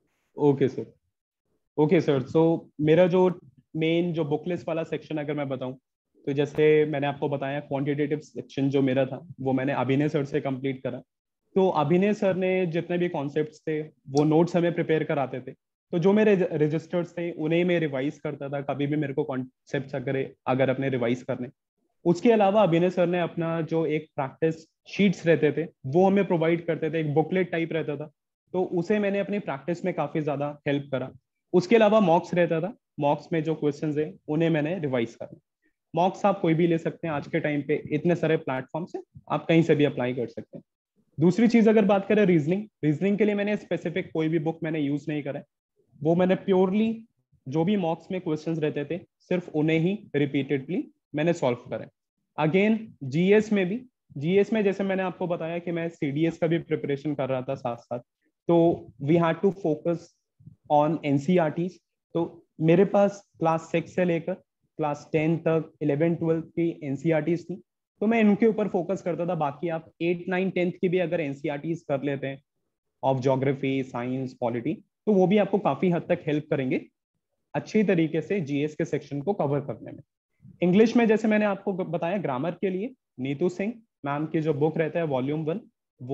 Speaker 2: Okay sir, okay sir. So मेरा जो मेन जो बुक लिस्ट वाला सेक्शन अगर मैं बताऊं, तो जैसे मैंने आपको बताया क्वांटिटेटिव सेक्शन जो मेरा था वो मैंने अभिनय सर से कंप्लीट करा। तो अभिनय सर ने जितने भी कॉन्सेप्ट्स थे वो नोट्स हमें प्रिपेयर कराते थे, तो जो मेरे रजिस्टर्स थे उन्हें मैं रिवाइज करता था कभी भी मेरे को कॉन्सेप्ट्स अगर अगर अपने रिवाइज करने। उसके अलावा अभिनय सर ने अपना जो एक प्रैक्टिस शीट्स रहते थे वो हमें प्रोवाइड करते थे, एक बुकलेट टाइप रहता था, तो उसे मैंने अपनी प्रैक्टिस में काफी ज्यादा हेल्प करा। उसके अलावा मॉक्स रहता था, मॉक्स में जो क्वेश्चंस है उन्हें मैंने रिवाइज करा। मॉक्स आप कोई भी ले सकते हैं, आज के टाइम पे इतने सारे प्लेटफॉर्म्स हैं, आप कहीं से भी अप्लाई कर सकते हैं। दूसरी चीज अगर बात करें रीजनिंग, रीजनिंग के लिए मैंने स्पेसिफिक कोई भी बुक मैंने यूज नहीं करा है। वो मैंने प्योरली जो भी मॉक्स में क्वेश्चंस रहते थे सिर्फ उन्हें ही रिपीटेडली मैंने सॉल्व करा। अगेन जीएस में भी, जीएस में जैसे मैंने आपको बताया कि मैं सीडीएस का भी प्रिपरेशन कर रहा था साथ साथ, तो we had to focus on NCERTs. तो मेरे पास क्लास 6 से लेकर क्लास 10 तक 11-12 की एनसीईआरटीज थी, तो मैं इनके ऊपर फोकस करता था। बाकी आप 8-9-10 की भी अगर एनसीईआरटीज कर लेते हैं ऑफ ज्योग्राफी, साइंस, पॉलिटी, तो वो भी आपको काफी हद तक हेल्प करेंगे अच्छी तरीके से जीएस के सेक्शन को कवर करने में। इंग्लिश में जैसे मैंने आपको बताया, ग्रामर के लिए नीतू सिंह मैम की जो बुक रहता है वॉल्यूम 1,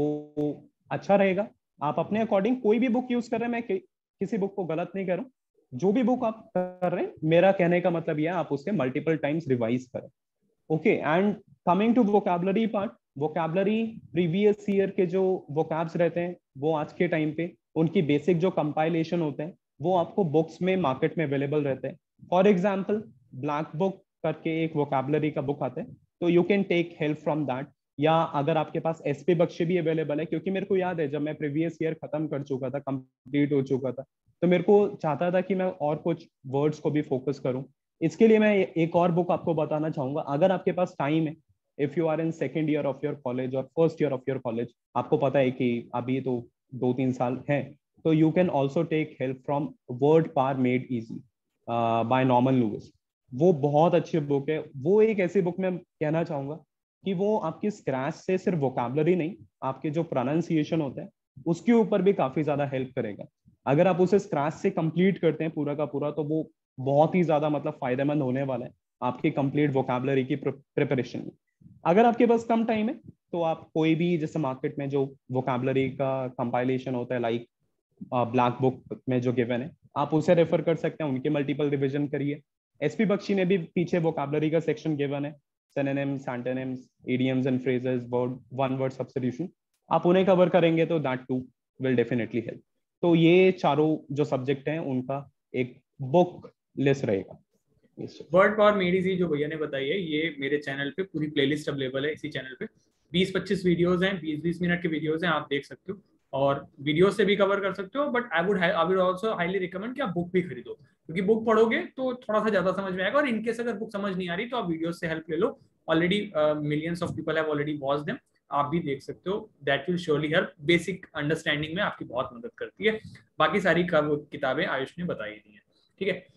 Speaker 2: वो अच्छा रहेगा। आप अपने अकॉर्डिंग कोई भी बुक यूज कर रहे हैं, मैं किसी बुक को गलत नहीं कर रहा हूँ, जो भी बुक आप कर रहे हैं, मेरा कहने का मतलब यह है आप उसे मल्टीपल टाइम्स रिवाइज करें। Okay, and coming to vocabulary part, vocabulary previous year के जो वोकैब्स रहते हैं वो आज के टाइम पे उनकी बेसिक जो कंपाइलेशन होते हैं वो आपको बुक्स में मार्केट में अवेलेबल रहते हैं। फॉर एग्जाम्पल ब्लैक बुक करके एक वोकैबुलरी का बुक आता है, तो you can take help from that. या अगर आपके पास एसपी बख्शी भी अवेलेबल है, क्योंकि मेरे को याद है जब मैं प्रीवियस ईयर खत्म कर चुका था, कंप्लीट हो चुका था, तो मेरे को चाहता था कि मैं और कुछ वर्ड्स को भी फोकस करूं। इसके लिए मैं एक और बुक आपको बताना चाहूंगा, अगर आपके पास टाइम है, if you are in second year of your college और first year of your college, आपको पता है कि अभी तो 2-3 साल है, तो you can also take help from word power made easy by Norman Lewis. वो बहुत अच्छी बुक है। वो एक ऐसी बुक में कहना चाहूंगा कि वो आपकी स्क्रैच से सिर्फ वोकैबुलरी नहीं, आपके जो प्रोनाउंसिएशन होता है उसके ऊपर भी काफी ज्यादा हेल्प करेगा। अगर आप उसे स्क्रैच से कंप्लीट करते हैं पूरा का पूरा, तो वो बहुत ही ज्यादा मतलब फायदेमंद होने वाला है आपकी कंप्लीट वोकैबुलरी की प्रिपरेशन में। अगर आपके पास कम टाइम है तो आप कोई भी जैसे मार्केट में जो वोकैबुलरी का कंपाइलेशन होता है, लाइक ब्लैक बुक में जो गिवन है, आप उसे रेफर कर सकते हैं, उनके मल्टीपल रिविजन करिए। एसपी बख्शी ने भी पीछे वोकैबुलरी का सेक्शन गिवन है, synonyms, antonyms, idioms and phrases, word one word substitution, आप उन्हें कवर करेंगे तो that too will definitely help. तो ये चारों जो सब्जेक्ट हैं उनका एक बुक लिस्ट रहेगा।
Speaker 1: वर्ड पावर मेड इजी जो भैया ने बताई है, ये मेरे चैनल पे पूरी प्लेलिस्ट अवेलेबल है। इसी चैनल पे 20-25 वीडियोस हैं, 20-20 मिनट के वीडियोस हैं, आप देख सकते हो और वीडियो से भी कवर कर सकते हो। But I would also highly recommend कि आप बुक भी खरीदो, क्योंकि बुक पढ़ोगे तो थोड़ा सा ज्यादा समझ में आएगा। और इनकेस अगर बुक समझ नहीं आ रही तो आप वीडियो से हेल्प ले लो, already millions of people have already watched them, आप भी देख सकते हो। That will surely help, basic understanding में आपकी बहुत मदद करती है। बाकी सारी किताबें आयुष ने बताई दी हैं, ठीक है।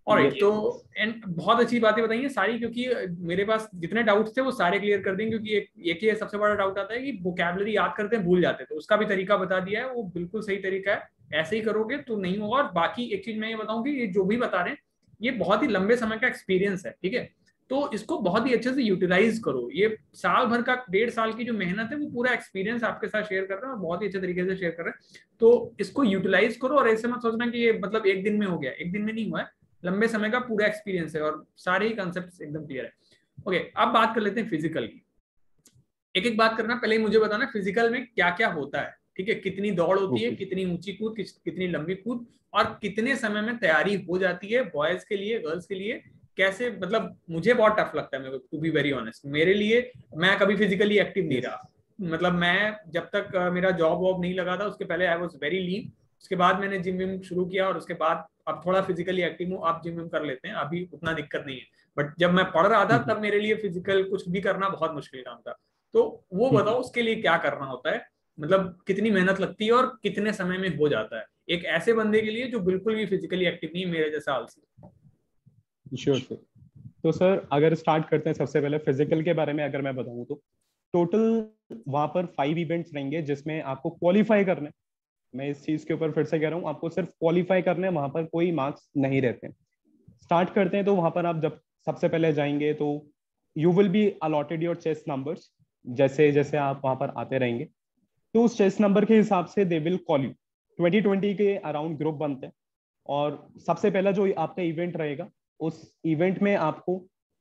Speaker 1: ऑलराइट, तो एंड बहुत अच्छी बातें बताई हैं सारी, क्योंकि मेरे पास जितने डाउट्स थे वो सारे क्लियर कर देंगे, क्योंकि एक ही सबसे बड़ा डाउट आता है कि वोकैबुलरी याद करते हैं भूल जाते हैं, तो उसका भी तरीका बता दिया है, वो बिल्कुल सही तरीका है, ऐसे ही करोगे तो नहीं होगा। और बाकी एक चीज मैं ये बताऊं कि ये जो भी बता रहे हैं ये बहुत ही लंबे समय का एक्सपीरियंस है, ठीक है, तो इसको बहुत ही अच्छे से यूटिलाइज करो। ये साल भर का 1.5 साल की जो मेहनत है वो पूरा एक्सपीरियंस आपके साथ शेयर कर रहे हैं और बहुत ही अच्छे तरीके से शेयर कर रहे हैं, तो इसको यूटिलाइज करो। और ऐसे मत सोचना कि ये मतलब एक दिन में हो गया, एक दिन में नहीं हुआ है, लंबे समय का पूरा एक्सपीरियंस है और सारे ही कॉन्सेप्ट्स एकदम क्लियर है। ओके, अब बात कर लेते हैं फिजिकल की। एक एक बात करना, पहले ही मुझे बताना फिजिकल में क्या क्या होता है, ठीक है, कितनी दौड़ होती है, कितनी ऊंची कूद, कितनी लंबी कूद, और कितने समय में तैयारी हो जाती है बॉयज के लिए, गर्ल्स के लिए, कैसे, मतलब मुझे बहुत टफ लगता है, टू बी वेरी ऑनेस्ट। मेरे लिए, मैं कभी फिजिकली एक्टिव नहीं रहा, मतलब मैं जब तक मेरा जॉब वॉब नहीं लगा था उसके पहले आई वॉज वेरी लीन, उसके बाद मैंने जिम विम शुरू किया और उसके बाद अब थोड़ा फिजिकली एक्टिव हूँ, अब जिम विम कर लेते हैं, अभी उतना दिक्कत नहीं है। बट जब मैं पढ़ रहा था तब मेरे लिए फिजिकल कुछ भी करना बहुत मुश्किल काम था। तो वो बताओ उसके लिए क्या करना होता है, मतलब कितनी मेहनत लगती है और कितने समय में हो जाता है एक ऐसे बंदे के लिए जो बिल्कुल भी फिजिकली एक्टिव नहीं है, मेरे जैसा आलसी।
Speaker 2: Sure sir. तो सर अगर स्टार्ट करते हैं सबसे पहले फिजिकल के बारे में अगर मैं बताऊं तो टोटल वहां पर 5 इवेंट्स रहेंगे जिसमें आपको क्वालिफाई करना है। मैं इस चीज के ऊपर फिर से कह रहा हूँ, आपको सिर्फ क्वालिफाई करना है, वहां पर कोई मार्क्स नहीं रहते हैं। स्टार्ट करते हैं तो वहां पर आप जब सबसे पहले जाएंगे तो you will be allotted your chest numbers. जैसे जैसे आप वहां पर आते रहेंगे तो उस चेस्ट नंबर के हिसाब से दे विल कॉल यू। 2020 के अराउंड ग्रुप बनते हैं और सबसे पहला जो आपका इवेंट रहेगा उस इवेंट में आपको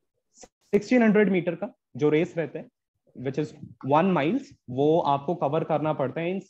Speaker 2: 1600 मीटर का जो रेस रहता है विच इज 1 माइल्स, वो आपको कवर करना पड़ता है इन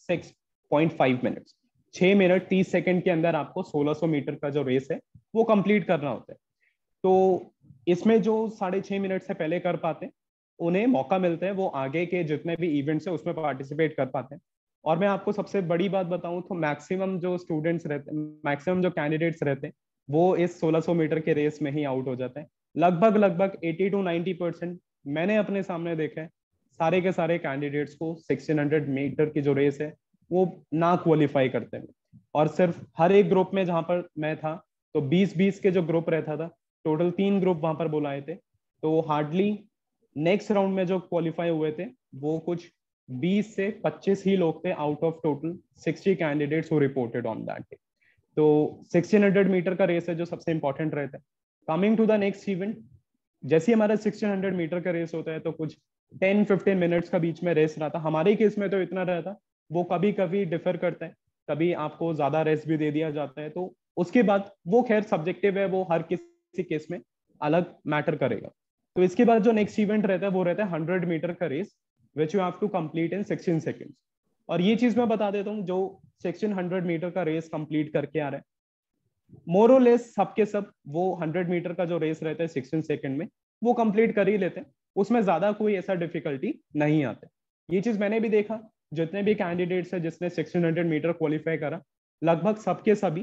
Speaker 2: 6.5 मिनट्स। 6 मिनट 30 सेकंड के अंदर आपको 1600 मीटर का जो रेस है वो कंप्लीट करना होता है। तो इसमें जो 6.5 मिनट से पहले कर पाते हैं उन्हें मौका मिलता है, वो आगे के जितने भी इवेंट्स है उसमें पार्टिसिपेट कर पाते हैं। और मैं आपको सबसे बड़ी बात बताऊं तो मैक्सिमम जो स्टूडेंट्स रहते हैं, मैक्सिमम जो कैंडिडेट्स रहते हैं वो इस 1600 मीटर के रेस में ही आउट हो जाते हैं। लगभग लगभग 80 to 90% मैंने अपने सामने देखा है सारे के सारे कैंडिडेट्स को 1600 मीटर की जो रेस है वो ना क्वालिफाई करते हैं। और सिर्फ हर एक ग्रुप में जहां पर मैं था तो 20-20 के जो ग्रुप रहता था, टोटल 3 ग्रुप वहां पर बुलाए थे, तो हार्डली नेक्स्ट राउंड में जो क्वालिफाई हुए थे वो कुछ 20 से 25 ही लोग थे out of total 60 candidates who reported on that day. तो 1600 मीटर का रेस है जो सबसे इंपॉर्टेंट रहता है। Coming to the next event, जैसे हमारा 1600 मीटर का रेस होता है तो कुछ 10-15 मिनट्स का बीच में रेस रहता, हमारे केस में तो इतना रहता, वो कभी कभी डिफर करता है, कभी आपको ज्यादा रेस भी दे दिया जाता है, तो उसके बाद वो खैर सब्जेक्टिव है, वो हर किसी केस में अलग मैटर करेगा। तो इसके बाद जो नेक्स्ट इवेंट रहता है वो रहता है 100 मीटर का race which you have to complete in 16 seconds. और ये चीज मैं बता देता हूँ, जो 1600 मीटर का रेस कंप्लीट करके आ रहा है मोर और लेस सबके सब वो 100 मीटर का जो रेस रहता है 16 सेकंड में वो कंप्लीट कर ही लेते हैं, उसमें ज्यादा कोई ऐसा डिफिकल्टी नहीं आता। ये चीज मैंने भी देखा, जितने भी कैंडिडेट्स है जिसने 1600 मीटर क्वालिफाई करा लगभग सबके सभी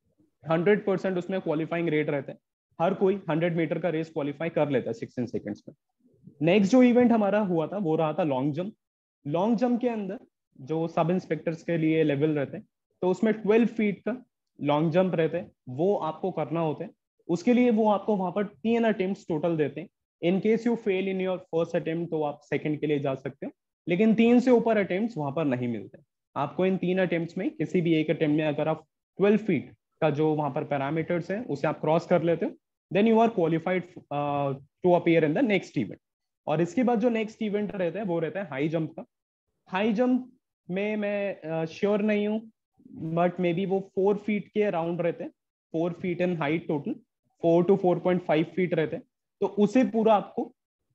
Speaker 2: 100% उसमें क्वालिफाइंग रेट रहता है, हर कोई 100 मीटर का रेस क्वालिफाई कर लेता है 16 सेकंड्स में। नेक्स्ट जो इवेंट हमारा हुआ था वो रहा था लॉन्ग जंप। लॉन्ग जंप के अंदर जो सब इंस्पेक्टर्स के लिए लेवल रहते हैं तो उसमें 12 फीट का लॉन्ग जंप रहते हैं, वो आपको करना होता है। उसके लिए वो आपको वहां पर 3 अटेम्प्ट टोटल देते हैं। In case you fail in your first attempt तो आप सेकंड के लिए जा सकते हो, लेकिन 3 से ऊपर अटेम्प्ट वहां पर नहीं मिलते। आपको इन 3 अटेम्प्ट में किसी भी एक अटेम्प्ट में अगर आप 12 फीट का जो वहां पर पैरामीटर्स है उसे आप क्रॉस कर लेते हो, then you are qualified to appear in the next event. और इसके बाद जो नेक्स्ट इवेंट रहता है वो रहता है हाई जंप का। हाई जंप में मैं श्योर नहीं हूँ बट मे बी वो 4 फीट के अराउंड रहते हैं, 4 feet in height, total 4 to 4.5 feet रहते हैं। तो उसे पूरा आपको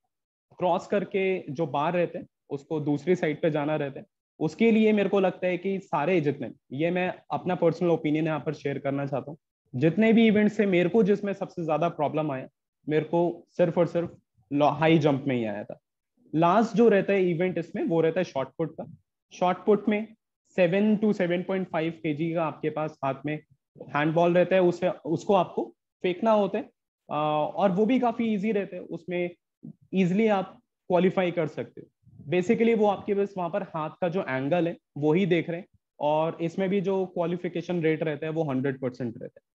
Speaker 2: क्रॉस करके जो बार रहते हैं उसको दूसरी साइड पे जाना रहता है। उसके लिए मेरे को लगता है कि सारे जितने, ये मैं अपना पर्सनल ओपिनियन यहाँ पर शेयर करना चाहता हूँ, जितने भी इवेंट से मेरे को जिसमें सबसे ज्यादा प्रॉब्लम आया मेरे को सिर्फ और सिर्फ हाई जंप में ही आया था। लास्ट जो रहता है इवेंट इसमें वो रहता है शॉर्ट पुट का। शॉर्ट पुट में 7 to 7.5 kg का आपके पास हाथ में हैंडबॉल रहता है, उसे उसको आपको फेंकना होता है और वो भी काफी इजी रहता है, उसमें इजिली आप क्वालिफाई कर सकते हो। बेसिकली वो आपके बस वहां पर हाथ का जो एंगल है वो ही देख रहे हैं और इसमें भी जो क्वालिफिकेशन रेट रहता है वो 100% रहता है।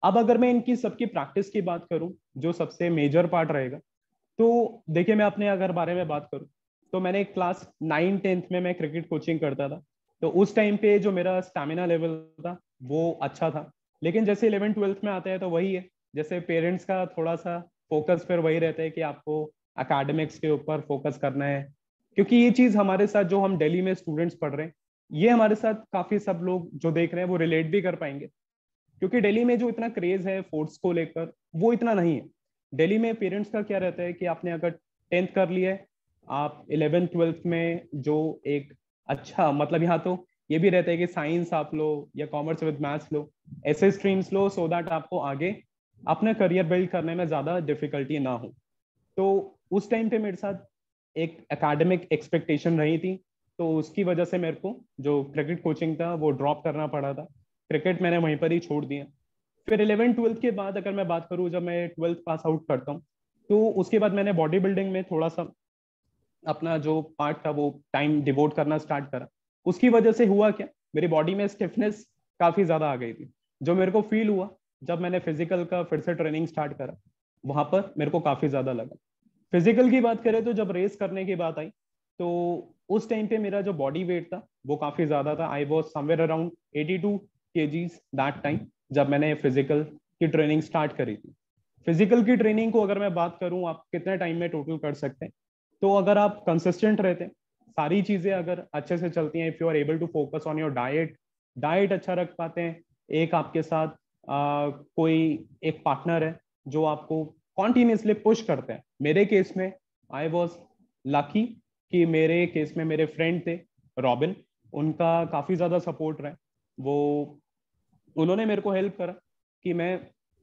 Speaker 2: अब अगर मैं इनकी सबकी प्रैक्टिस की बात करूं, जो सबसे मेजर पार्ट रहेगा, तो देखिए मैं अपने अगर बारे में बात करूं, तो मैंने क्लास 9-10th में मैं क्रिकेट कोचिंग करता था। तो उस टाइम पे जो मेरा स्टैमिना लेवल था वो अच्छा था। लेकिन जैसे 11th-12th में आता है तो वही है, जैसे पेरेंट्स का थोड़ा सा फोकस फिर वही रहता है कि आपको एकेडमिक्स के ऊपर फोकस करना है। क्योंकि ये चीज हमारे साथ, जो हम दिल्ली में स्टूडेंट्स पढ़ रहे हैं, ये हमारे साथ काफी सब लोग जो देख रहे हैं वो रिलेट भी कर पाएंगे। क्योंकि दिल्ली में जो इतना क्रेज है स्पोर्ट्स को लेकर वो इतना नहीं है। दिल्ली में पेरेंट्स का क्या रहता है कि आपने अगर 10th कर लिया है, आप 11th-12th में जो एक अच्छा, मतलब यहाँ तो ये भी रहता है कि साइंस आप लो या कॉमर्स विद मैथ्स लो, ऐसे स्ट्रीम्स लो, सो दैट आपको आगे अपना करियर बिल्ड करने में ज्यादा डिफिकल्टी ना हो। तो उस टाइम पे मेरे साथ एक एकेडमिक एक्सपेक्टेशन रही थी, तो उसकी वजह से मेरे को जो क्रिकेट कोचिंग था वो ड्रॉप करना पड़ा था। क्रिकेट मैंने वहीं पर ही छोड़ दिया। फिर 11th-12th के बाद अगर मैं बात करूँ, जब मैं 12th पास आउट करता हूँ, तो उसके बाद मैंने बॉडी बिल्डिंग में थोड़ा सा अपना जो पार्ट था वो टाइम डिवोट करना स्टार्ट करा। उसकी वजह से हुआ क्या, मेरी बॉडी में स्टिफनेस काफी ज्यादा आ गई थी, जो मेरे को फील हुआ जब मैंने फिजिकल का फिर से ट्रेनिंग स्टार्ट करा। वहां पर मेरे को काफी ज्यादा लगा। फिजिकल की बात करें तो जब रेस करने की बात आई, तो उस टाइम पे मेरा जो बॉडी वेट था वो काफी ज्यादा था। I was somewhere around 82 kgs that time, जब मैंने फिजिकल की ट्रेनिंग स्टार्ट करी थी। फिजिकल की ट्रेनिंग को अगर मैं बात करूं, आप कितने टाइम में टोटल कर सकते हैं, तो अगर आप कंसिस्टेंट रहते हैं, सारी चीजें अगर अच्छे से चलती हैं, if you are able to focus on your diet, diet अच्छा रख पाते हैं, एक आपके साथ कोई एक पार्टनर है जो आपको कॉन्टिन्यूसली पुश करते हैं। मेरे केस में आई वॉज लकी कि मेरे केस में मेरे फ्रेंड थे रॉबिन, उनका काफी ज्यादा सपोर्ट रहा। वो उन्होंने मेरे को हेल्प करा कि मैं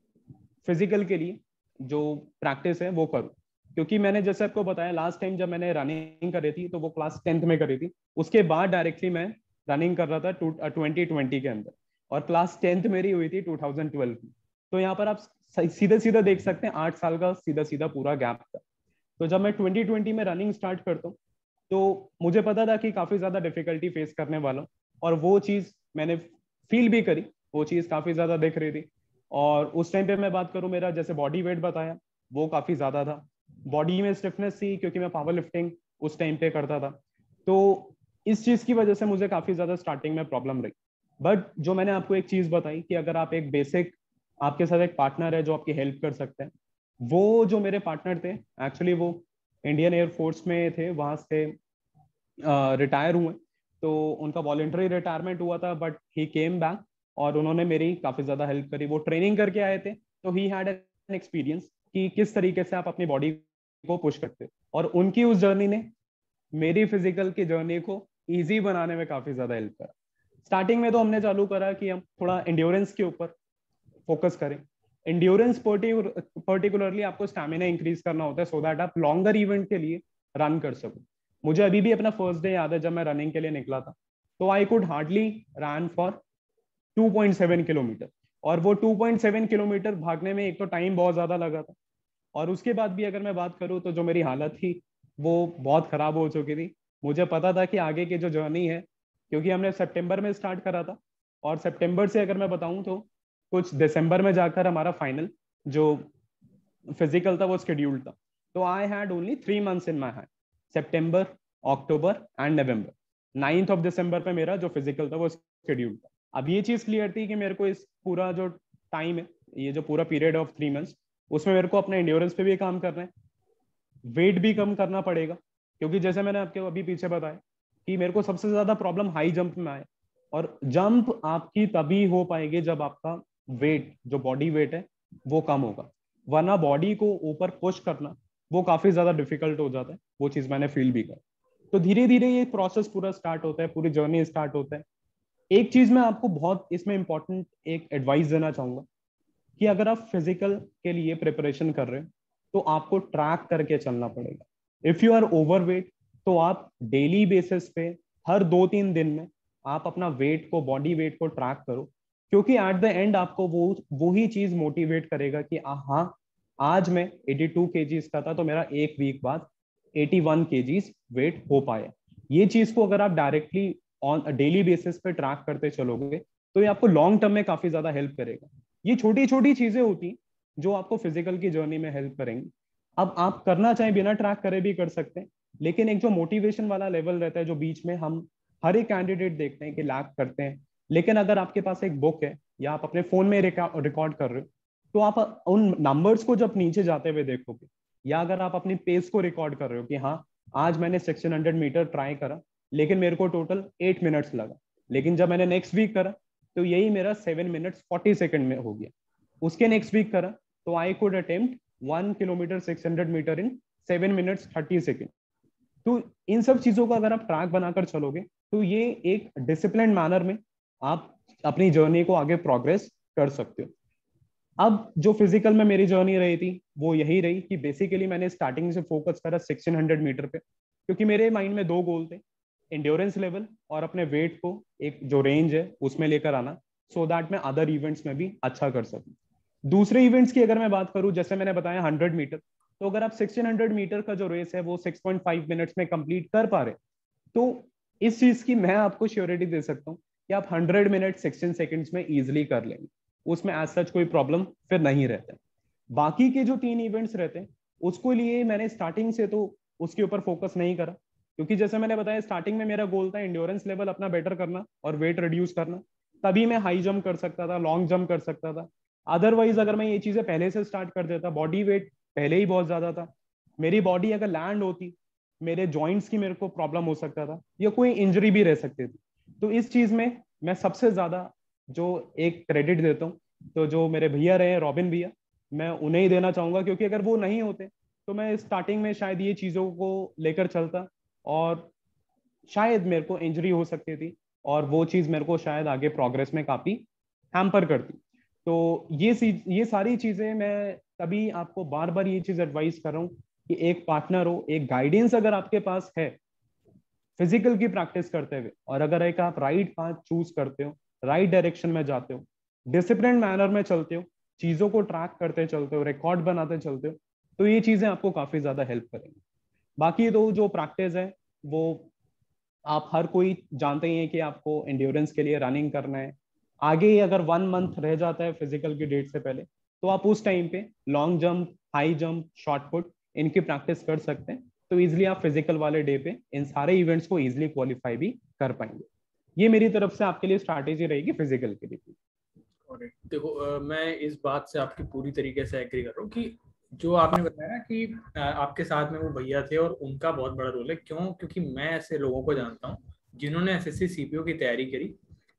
Speaker 2: फिजिकल के लिए जो प्रैक्टिस है वो करूं। क्योंकि मैंने जैसे आपको बताया, लास्ट टाइम जब मैंने रनिंग करी थी तो वो क्लास 10th में करी थी। उसके बाद डायरेक्टली मैं रनिंग कर रहा था 2020 के अंदर, और क्लास 10th मेरी हुई थी 2012 में। तो यहाँ पर आप सीधे सीधा देख सकते हैं 8 साल का सीधा सीधा पूरा गैप था। तो जब मैं 2020 में रनिंग स्टार्ट करता हूँ, तो मुझे पता था कि काफी ज्यादा डिफिकल्टी फेस करने वाला हूँ, और वो चीज मैंने फील भी करी, वो चीज काफी ज्यादा दिख रही थी। और उस टाइम पे मैं बात करूं, मेरा जैसे बॉडी वेट बताया वो काफी ज्यादा था, बॉडी में स्टिफनेस थी क्योंकि मैं पावर लिफ्टिंग उस टाइम पे करता था। तो इस चीज की वजह से मुझे काफी ज्यादा स्टार्टिंग में प्रॉब्लम रही। बट जो मैंने आपको एक चीज बताई कि अगर आप एक बेसिक, आपके साथ एक पार्टनर है जो आपकी हेल्प कर सकते हैं, वो जो मेरे पार्टनर थे एक्चुअली वो इंडियन एयरफोर्स में थे, वहां से रिटायर हुए। तो उनका वॉलेंटरी रिटायरमेंट हुआ था, बट ही केम बैक, और उन्होंने मेरी काफी ज्यादा हेल्प करी। वो ट्रेनिंग करके आए थे, तो ही हैड एन एक्सपीरियंस कि किस तरीके से आप अपनी बॉडी को पुश करते, और उनकी उस जर्नी ने मेरी फिजिकल की जर्नी को इजी बनाने में काफी ज्यादा हेल्प करा। स्टार्टिंग में तो हमने चालू करा कि हम थोड़ा एंड्योरेंस के ऊपर फोकस करें। एंड्योरेंस पर्टिकुलरली आपको स्टैमिना इंक्रीज करना होता है, सो दैट आप लॉन्गर इवेंट के लिए रन कर सको। मुझे अभी भी अपना फर्स्ट डे याद है जब मैं रनिंग के लिए निकला था, तो I could hardly run for 2.7 kilometre. और वो 2.7 किलोमीटर भागने में एक तो टाइम बहुत ज्यादा लगा था, और उसके बाद भी अगर मैं बात करूँ तो जो मेरी हालत थी वो बहुत खराब हो चुकी थी। मुझे पता था कि आगे की जो जर्नी है, क्योंकि हमने सितंबर में स्टार्ट करा था, और सितंबर से अगर मैं बताऊं तो कुछ दिसंबर में जाकर हमारा फाइनल जो फिजिकल था वो शेड्यूल था। तो I had only 3 months in my hand, September, October and November. 9th of December पे मेरा जो फिजिकल था वो शेड्यूल था। अब ये चीज क्लियर थी कि मेरे को इस पूरा जो टाइम है, ये जो पूरा पीरियड ऑफ 3 months, उसमें मेरे को अपने एंड्योरेंस पे भी काम करना है, वेट भी कम करना पड़ेगा। क्योंकि जैसे मैंने आपके अभी पीछे बताया कि मेरे को सबसे ज्यादा प्रॉब्लम हाई जंप में आए, और जंप आपकी तभी हो पाएगी जब आपका वेट, जो बॉडी वेट है, वो कम होगा, वरना बॉडी को ऊपर पुश करना वो काफी ज्यादा डिफिकल्ट हो जाता है। वो चीज मैंने फील भी कर। तो धीरे धीरे ये प्रोसेस पूरा स्टार्ट होता है, पूरी जर्नी स्टार्ट होता है। एक चीज मैं आपको बहुत इसमें इंपॉर्टेंट एक एडवाइस देना चाहूंगा कि अगर आप फिजिकल के लिए प्रिपरेशन कर रहे हो तो आपको ट्रैक करके चलना पड़ेगा। इफ यू आर ओवरवेट, तो आप डेली बेसिस पे हर 2-3 दिन में आप अपना वेट को, बॉडी वेट को ट्रैक करो। क्योंकि एट द एंड आपको वो ही चीज मोटिवेट करेगा कि हाँ, आज मैं 82 kgs का था तो मेरा एक वीक बाद 81 kgs वेट हो पाया। ये चीज को अगर आप डायरेक्टली ऑन डेली बेसिस पे ट्रैक करते चलोगे तो ये आपको लॉन्ग टर्म में काफी ज्यादा हेल्प करेगा। ये छोटी छोटी चीजें होती जो आपको फिजिकल की जर्नी में हेल्प करेंगी। अब आप करना चाहें बिना ट्रैक करे भी कर सकते हैं, लेकिन एक जो मोटिवेशन वाला लेवल रहता है जो बीच में हम हर एक कैंडिडेट देखते हैं कि लैग करते हैं, लेकिन अगर आपके पास एक बुक है या आप अपने फोन में रिकॉर्ड कर रहे हो, तो आप उन नंबर्स को जब नीचे जाते हुए देखोगे, या अगर आप अपनी पेस को रिकॉर्ड कर रहे हो कि हाँ आज मैंने 1600 मीटर ट्राई करा लेकिन मेरे को टोटल 8 मिनट्स लगा, लेकिन जब मैंने नेक्स्ट वीक करा तो यही मेरा 7 मिनट्स 40 सेकंड में हो गया। उसके नेक्स्ट वीक करा तो I could attempt 1 kilometre 600 metre in 7 minutes 30 second. तो इन सब चीजों को अगर आप ट्रैक बनाकर चलोगे तो ये एक डिसिप्लिन मैनर में आप अपनी जर्नी को आगे प्रोग्रेस कर सकते हो। अब जो फिजिकल में मेरी जर्नी रही थी वो यही रही कि बेसिकली मैंने स्टार्टिंग से फोकस करा 1600 मीटर पे, क्योंकि मेरे माइंड में 2 गोल थे, इंड्योरेंस लेवल और अपने वेट को एक जो रेंज है उसमें लेकर आना, सो दैट मैं अदर इवेंट्स में भी अच्छा कर सकूं। दूसरे इवेंट्स की अगर मैं बात करूं, जैसे मैंने बताया 100 मीटर, तो अगर आप 1600 मीटर का जो रेस है वो 6.5 मिनट्स में कंप्लीट कर पा रहे, तो इस चीज की मैं आपको श्योरिटी दे सकता हूँ कि आप 100 मिनट 16 सेकंड्स में इजिली कर लेंगे, उसमें एज सच कोई प्रॉब्लम फिर नहीं रहता। बाकी के जो 3 इवेंट्स रहते हैं उसको लिए मैंने स्टार्टिंग से तो उसके ऊपर फोकस नहीं करा, क्योंकि जैसे मैंने बताया स्टार्टिंग में मेरा गोल था इंड्योरेंस लेवल अपना बेटर करना और वेट रिड्यूस करना, तभी मैं हाई जंप कर सकता था, लॉन्ग जंप कर सकता था। अदरवाइज अगर मैं ये चीजें पहले से स्टार्ट कर देता, बॉडी वेट पहले ही बहुत ज्यादा था, मेरी बॉडी अगर लैंड होती, मेरे जॉइंट्स की मेरे को प्रॉब्लम हो सकता था या कोई इंजरी भी रह सकती थी। तो इस चीज में मैं सबसे ज्यादा जो एक क्रेडिट देता हूँ, तो जो मेरे भैया रहे रॉबिन भैया, मैं उन्हें ही देना चाहूंगा, क्योंकि अगर वो नहीं होते तो मैं स्टार्टिंग में शायद ये चीजों को लेकर चलता और शायद मेरे को इंजरी हो सकती थी, और वो चीज मेरे को शायद आगे प्रोग्रेस में काफी हैम्पर करती। तो ये सारी चीजें मैं तभी आपको बार बार ये चीज एडवाइस कर रहा हूँ कि एक पार्टनर हो, एक गाइडेंस अगर आपके पास है फिजिकल की प्रैक्टिस करते हुए, और अगर एक आप राइट पाथ चूज करते हो, राइट डायरेक्शन में जाते हो, डिसिप्लिन मैनर में चलते हो, चीजों को ट्रैक करते चलते हो, रिकॉर्ड बनाते चलते हो, तो ये चीजें आपको काफी ज्यादा हेल्प करेंगी। बाकी तो जो प्रैक्टिस है वो आप हर कोई जानते ही हैं कि आपको एंड्योरेंस के लिए रनिंग करना है। आगे ही अगर 1 मंथ रह जाता है फिजिकल की डेट से पहले, तो आप उस टाइम पे long jump, high jump, shot put इनकी प्रैक्टिस कर सकते हैं, तो इजिली आप फिजिकल वाले डे पे इन सारे इवेंट्स को इजिली क्वालिफाई भी कर पाएंगे। ये मेरी तरफ से आपके लिए स्ट्रैटेजी रहेगी फिजिकल के लिए।
Speaker 1: देखो मैं इस बात से आपकी पूरी तरीके से एग्री कर रहा हूँ कि जो आपने बताया कि आपके साथ में वो भैया थे और उनका बहुत बड़ा रोल है। क्यों? क्योंकि मैं ऐसे लोगों को जानता हूँ जिन्होंने एसएससी सीपीओ की तैयारी करी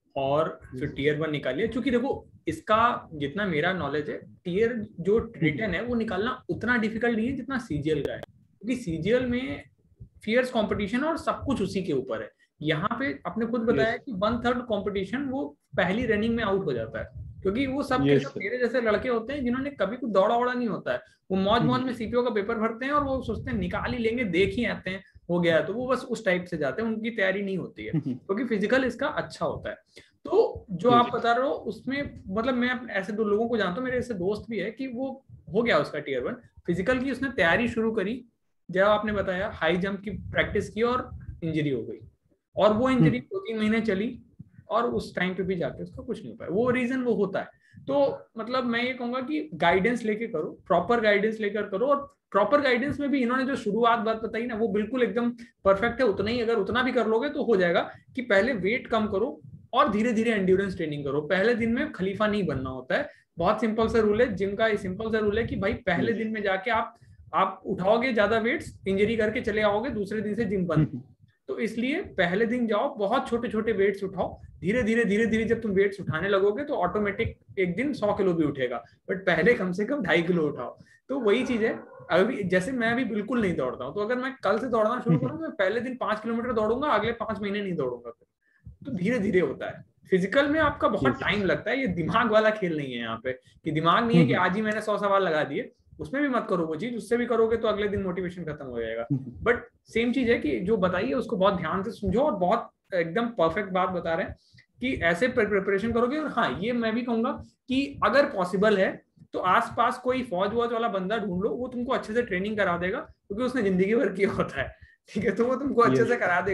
Speaker 1: और फिर टीयर 1 निकाली है। क्योंकि देखो इसका जितना मेरा नॉलेज है, टीयर जो रिटन है वो निकालना उतना डिफिकल्ट नहीं है जितना सीजीएल का है, क्योंकि सीजीएल में फियर्स कंपटीशन और सब कुछ उसी के ऊपर है। यहाँ पे आपने खुद बताया कि 1/3 कंपटीशन वो पहली रनिंग में आउट हो जाता है, क्योंकि वो सब के सब मेरे जैसे लड़के होते हैं जिन्होंने कभी कुछ दौड़ा वौड़ा नहीं होता है। वो मौज मौज में सीपीओ का पेपर भरते हैं और वो सोचते हैं निकाल ही लेंगे, देख ही आते हैं, हो गया। तो वो बस उस टाइप से जाते हैं, उनकी तैयारी नहीं होती है, क्योंकि फिजिकल इसका अच्छा होता है। तो जो आप बता रहे हो उसमें मतलब मैं ऐसे 2 लोगों को जानता हूँ, मेरे ऐसे दोस्त भी है कि वो हो गया उसका टीयर 1 फिजिकल की, उसने तैयारी शुरू करी, जब आपने बताया हाई जंप की प्रैक्टिस की और इंजरी हो गई, और वो इंजरी 2-3 महीने चली और उस टाइम पे भी जाके उसका कुछ नहीं हो पाया। वो रीजन वो होता है। तो मतलब मैं ये कहूंगा कि गाइडेंस लेके करो, प्रॉपर गाइडेंस लेकर करो, और प्रॉपर गाइडेंस में भी इन्होंने जो शुरुआत बात बताई ना वो बिल्कुल एकदम परफेक्ट है। उतना ही अगर उतना भी कर लोगे तो हो जाएगा कि पहले वेट कम करो और धीरे धीरे एंड्योरेंस ट्रेनिंग करो। पहले दिन में खलीफा नहीं बनना होता है। बहुत सिंपल सा रूल है जिम का, सिंपल सा रूल है कि भाई पहले दिन में जाके आप उठाओगे ज्यादा वेट्स, इंजरी करके चले आओगे, दूसरे दिन से जिम बंद। तो इसलिए पहले दिन जाओ, बहुत छोटे छोटे वेट्स उठाओ, धीरे धीरे जब तुम वेट्स उठाने लगोगे तो ऑटोमेटिक एक दिन 100 किलो भी उठेगा, बट पहले कम से कम 2.5 किलो उठाओ। तो वही चीज है। अभी जैसे मैं अभी बिल्कुल नहीं दौड़ता हूँ, तो अगर मैं कल से दौड़ना शुरू करूँ, मैं पहले दिन 5 किलोमीटर दौड़ूंगा, अगले 5 महीने नहीं दौड़ूंगा। तो धीरे धीरे होता है। फिजिकल में आपका बहुत टाइम लगता है, ये दिमाग वाला खेल नहीं है यहाँ पे, कि दिमाग नहीं है कि आज ही मैंने 100 सवाल लगा दिए। उसमें भी मत करो वो चीज, उससे भी करोगे तो अगले दिन मोटिवेशन खत्म हो जाएगा। बट सेम चीज है कि जो बताइए उसको बहुत ध्यान से समझो, और बहुत एकदम परफेक्ट बात बता रहे हैं कि ऐसे प्रिपरेशन करोगे। और हाँ, ये मैं भी कहूंगा कि अगर पॉसिबल है तो आसपास कोई फौज वौज वाला बंदा ढूंढ लो, वो तुमको अच्छे से ट्रेनिंग करा देगा, क्योंकि उसने जिंदगी भर किया होता है। ठीक है, तो वो तुमको अच्छे से करा देगा।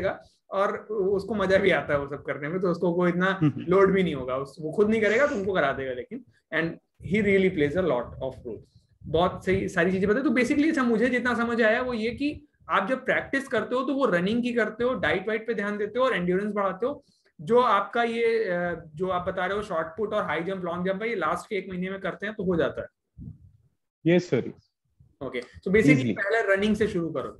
Speaker 1: और उसको मजा भी आता है वो सब करने में, तो उसको कोई इतना लोड भी नहीं होगा, वो खुद नहीं करेगा, तुमको करा देगा लेकिन। And he really plays a lot of role. बहुत सही सारी चीजें बताई। तो बेसिकली मुझे जितना समझ आया वो ये कि आप जब प्रैक्टिस करते हो तो वो रनिंग की करते हो, डाइट वाइट पे ध्यान देते हो और एंड्योरेंस बढ़ाते हो। जो आपका ये जो आप बता रहे हो शॉर्ट पुट और हाई जंप लॉन्ग जंप है, ये लास्ट के 1 महीने में करते हैं तो हो जाता है।
Speaker 2: Yes sir.
Speaker 1: ओके, तो बेसिकली
Speaker 2: इजली।
Speaker 1: पहले रनिंग से शुरू करो।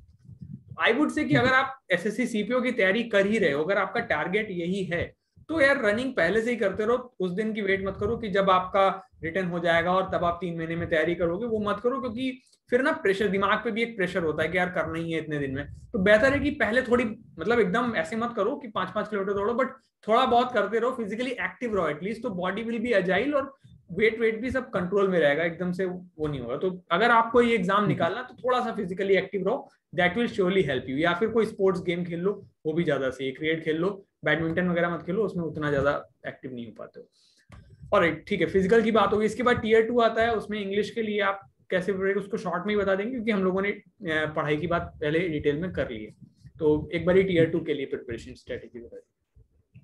Speaker 1: आई वुड से कि अगर आप एसएससी सीपीओ की तैयारी कर ही रहे हो, अगर आपका टारगेट यही है, तो यार रनिंग पहले से ही करते रहो। उस दिन की वेट मत करो कि जब आपका रिटर्न हो जाएगा और तब आप 3 महीने में तैयारी करोगे, वो मत करो, क्योंकि फिर ना प्रेशर, दिमाग पे भी एक प्रेशर होता है कि यार करना ही है इतने दिन में। तो बेहतर है कि पहले थोड़ी, मतलब एकदम ऐसे मत करो कि 5-5 किलोमीटर दौड़ो, बट थोड़ा बहुत करते रहो, फिजिकली एक्टिव रहो एटलीस्ट, तो बॉडी विल बी अजाइल और वेट भी सब कंट्रोल में रहेगा, एकदम से वो नहीं होगा। तो अगर आपको ये एग्जाम निकालना तो थोड़ा सा फिजिकली एक्टिव रहो, that will surely help you. या फिर कोई स्पोर्ट्स गेम खेल लो, वो भी ज्यादा सही है, क्रिकेट खेल लो, बैडमिंटन वगैरह मत खेलो, उसमें उतना ज्यादा एक्टिव नहीं हो पाते हो। और ठीक है, फिजिकल की बात होगी। इसके बाद टियर 2 आता है, उसमें इंग्लिश के लिए आप कैसे प्रिपेयर, उसको शॉर्ट में ही बता देंगे क्योंकि हम लोगों ने पढ़ाई की बात पहले डिटेल में कर ली है। तो एक बार टियर 2 के लिए प्रिपरेशन स्ट्रेटेजी बता दें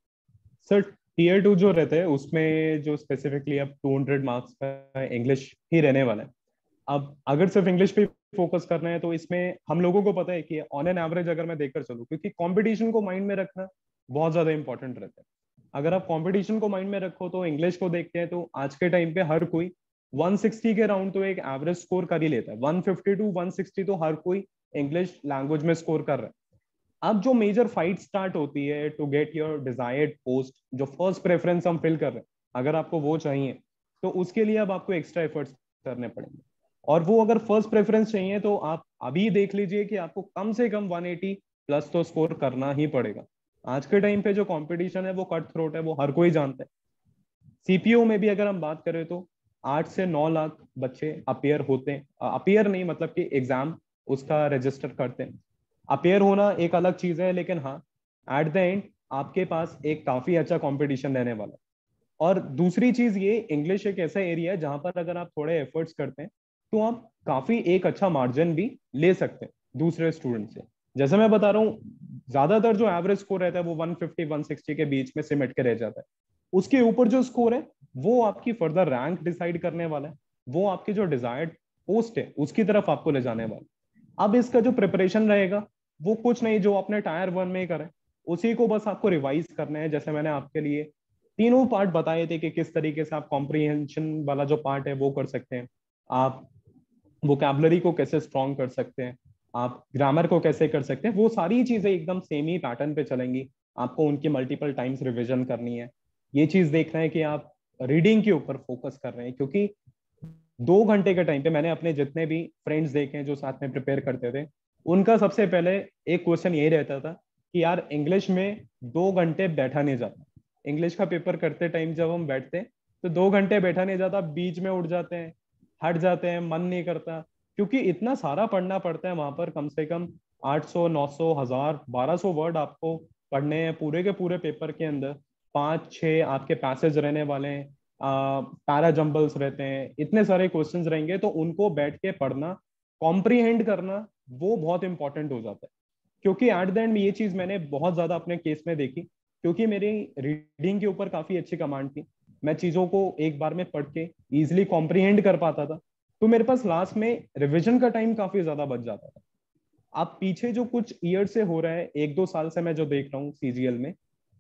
Speaker 2: सर। टीयर 2 जो रहते हैं उसमें जो स्पेसिफिकली अब 200 मार्क्स का इंग्लिश ही रहने वाला है। अब अगर सिर्फ इंग्लिश पे फोकस करना है तो इसमें हम लोगों को पता है कि ऑन एन एवरेज अगर मैं देखकर चलूं, क्योंकि कंपटीशन को माइंड में रखना बहुत ज्यादा इंपॉर्टेंट रहता है। अगर आप कंपटीशन को माइंड में रखो तो इंग्लिश को देखते हैं तो आज के टाइम पे हर कोई 160 के राउंड तो एक एवरेज स्कोर कर ही लेता है। 150 टू 160 तो हर कोई इंग्लिश लैंग्वेज में स्कोर कर रहा है। अब जो मेजर फाइट स्टार्ट होती है to get your desired post, जो फर्स्ट प्रेफरेंस हम फिल कर रहे हैं, अगर आपको वो चाहिए तो उसके लिए अब आपको एक्स्ट्रा एफर्ट्स करने पड़ेंगे। और वो अगर फर्स्ट प्रेफरेंस चाहिए तो आप अभी देख लीजिए कि आपको कम से कम 180 प्लस तो स्कोर करना ही पड़ेगा। आज के टाइम पे जो कंपटीशन है वो कट थ्रोट है, वो हर कोई जानता है। सीपीओ में भी अगर हम बात करें तो 8 से 9 लाख बच्चे अपियर होते हैं, अपियर नहीं मतलब कि एग्जाम उसका रजिस्टर करते हैं। अपेयर होना एक अलग चीज है, लेकिन हाँ एट द एंड आपके पास एक काफी अच्छा कंपटीशन रहने वाला है। और दूसरी चीज ये, इंग्लिश एक ऐसा एरिया है जहां पर अगर आप थोड़े एफर्ट्स करते हैं तो आप काफी एक अच्छा मार्जिन भी ले सकते हैं दूसरे स्टूडेंट से। जैसे मैं बता रहा हूँ, ज्यादातर जो एवरेज स्कोर रहता है वो 150-160 के बीच में सिमट के रह जाता है। उसके ऊपर जो स्कोर है वो आपकी फर्दर रैंक डिसाइड करने वाला है, वो आपकी जो डिजायर्ड पोस्ट है उसकी तरफ आपको ले जाने वाला है। अब इसका जो प्रिपरेशन रहेगा वो कुछ नहीं जो आपने टायर 1 में ही करें, उसी को बस आपको रिवाइज करना है। जैसे मैंने आपके लिए तीनों पार्ट बताए थे कि किस तरीके से आप कॉम्प्रिहेंशन वाला जो पार्ट है वो कर सकते हैं, आप वोकैबुलरी को कैसे स्ट्रॉन्ग कर सकते हैं, आप ग्रामर को कैसे कर सकते हैं, वो सारी चीजें एकदम सेम ही पैटर्न पे चलेंगी। आपको उनकी मल्टीपल टाइम्स रिविजन करनी है। ये चीज देखना है कि आप रीडिंग के ऊपर फोकस कर रहे हैं, क्योंकि 2 घंटे के टाइम पे मैंने अपने जितने भी फ्रेंड्स देखे हैं जो साथ में प्रिपेयर करते थे, उनका सबसे पहले एक क्वेश्चन यही रहता था कि यार इंग्लिश में 2 घंटे बैठा नहीं जाता। इंग्लिश का पेपर करते टाइम जब हम बैठते तो 2 घंटे बैठा नहीं जाता, बीच में उठ जाते हैं, हट जाते हैं, मन नहीं करता, क्योंकि इतना सारा पढ़ना पड़ता है वहां पर। कम से कम 800, 900, 1000, 1200 वर्ड आपको पढ़ने हैं पूरे के पूरे पेपर के अंदर। 5-6 आपके पैसेज रहने वाले हैं, पैरा जंबल्स रहते हैं, इतने सारे क्वेश्चंस रहेंगे, तो उनको बैठ के पढ़ना, कॉम्प्रीहेंड करना, वो बहुत इंपॉर्टेंट हो जाता है। क्योंकि एट द एंड ये चीज मैंने बहुत ज्यादा अपने केस में देखी, क्योंकि मेरी रीडिंग के ऊपर काफी अच्छी कमांड थी, मैं चीजों को एक बार में पढ़ के इजिली कॉम्प्रीहेंड कर पाता था, तो मेरे पास लास्ट में रिविजन का टाइम काफी ज्यादा बच जाता था। अब पीछे जो कुछ ईयर से हो रहा है, 1-2 साल से मैं जो देख रहा हूँ सीजीएल में,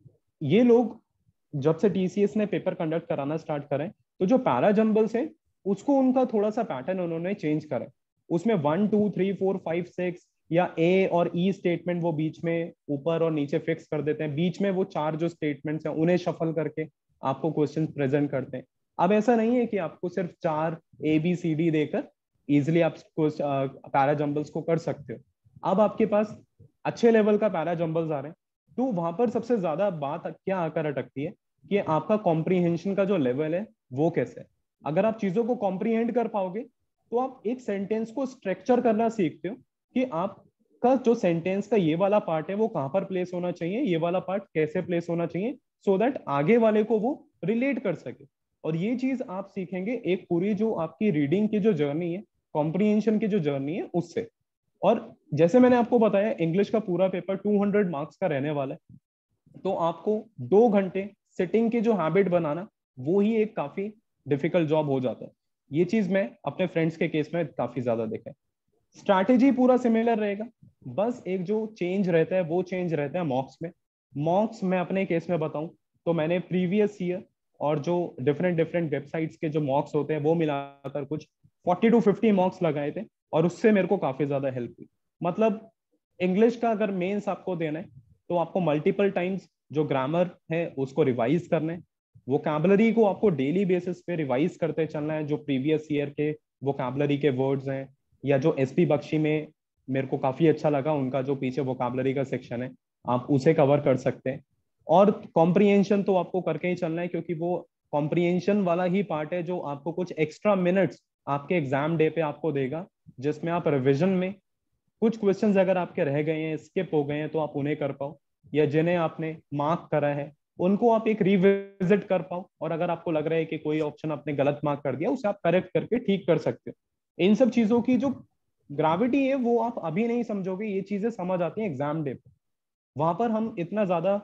Speaker 2: ये लोग जब से टीसीएस ने पेपर कंडक्ट कराना स्टार्ट करें, तो जो पैरा जंबल्स है उसको उनका थोड़ा सा पैटर्न उन्होंने चेंज करा। उसमें 1, 2, 3, 4, 5, 6 या ए और ई स्टेटमेंट वो बीच में ऊपर और नीचे फिक्स कर देते हैं, बीच में वो 4 जो स्टेटमेंट्स हैं उन्हें शफल करके आपको क्वेश्चन प्रेजेंट करते हैं। अब ऐसा नहीं है कि आपको सिर्फ 4 ABCD देकर इजिली आप पैरा जंबल्स को कर सकते हो। अब आपके पास अच्छे लेवल का पैरा जंबल्स आ रहे हैं, तो वहां पर सबसे ज्यादा बात क्या आकर अटकती है कि आपका कॉम्प्रीहेंशन का जो लेवल है वो कैसे है। अगर आप चीजों को कॉम्प्रीहेंड कर पाओगे तो आप एक सेंटेंस को स्ट्रक्चर करना सीखते हो कि आपका जो सेंटेंस का ये वाला पार्ट है वो कहां पर प्लेस होना चाहिए, ये वाला पार्ट कैसे प्लेस होना चाहिए, सो दैट आगे वाले को वो रिलेट कर सके। और ये चीज आप सीखेंगे एक पूरी जो आपकी रीडिंग की जो जर्नी है, कॉम्प्रीहेंशन की जो जर्नी है, उससे। और जैसे मैंने आपको बताया इंग्लिश का पूरा पेपर 200 मार्क्स का रहने वाला है, तो आपको 2 घंटे सिटिंग की जो हैबिट बनाना, वो ही एक काफी डिफिकल्ट जॉब हो जाता है। ये चीज मैं अपने फ्रेंड्स के केस में काफी ज्यादा देखा है। स्ट्रैटेजी पूरा सिमिलर रहेगा, बस एक जो चेंज रहता है वो चेंज रहता है मॉक्स में। मॉक्स मैं अपने केस में बताऊं तो मैंने प्रीवियस ईयर और जो डिफरेंट डिफरेंट वेबसाइट्स के जो मॉक्स होते हैं वो मिलाकर कुछ 40 to 50 मॉक्स लगाए थे, और उससे मेरे को काफी ज्यादा हेल्प हुई। मतलब इंग्लिश का अगर मेंस आपको देना है तो आपको मल्टीपल टाइम्स जो ग्रामर है उसको रिवाइज करना है, वोकैबुलरी को आपको डेली बेसिस पे रिवाइज करते चलना है, जो प्रीवियस ईयर के वोकैबुलरी के वर्ड्स हैं, या जो एसपी बख्शी में मेरे को काफी अच्छा लगा उनका जो पीछे वोकैबुलरी का सेक्शन है, आप उसे कवर कर सकते हैं। और कॉम्प्रिहेंशन तो आपको करके ही चलना है, क्योंकि वो कॉम्प्रिहेंशन वाला ही पार्ट है जो आपको कुछ एक्स्ट्रा मिनट्स आपके एग्जाम डे पे आपको देगा, जिसमें आप रिविजन में कुछ क्वेश्चंस अगर आपके रह गए हैं, स्किप हो गए हैं, तो आप उन्हें कर पाओ, या जिन्हें आपने मार्क करा है उनको आप एक रिविजिट कर पाओ, और अगर आपको लग रहा है कि कोई ऑप्शन आपने गलत मार्क कर दिया उसे आप करेक्ट करके ठीक कर सकते हो। इन सब चीजों की जो ग्रेविटी है वो आप अभी नहीं समझोगे, ये चीजें समझ आती हैं एग्जाम डे पे। वहां पर हम इतना ज्यादा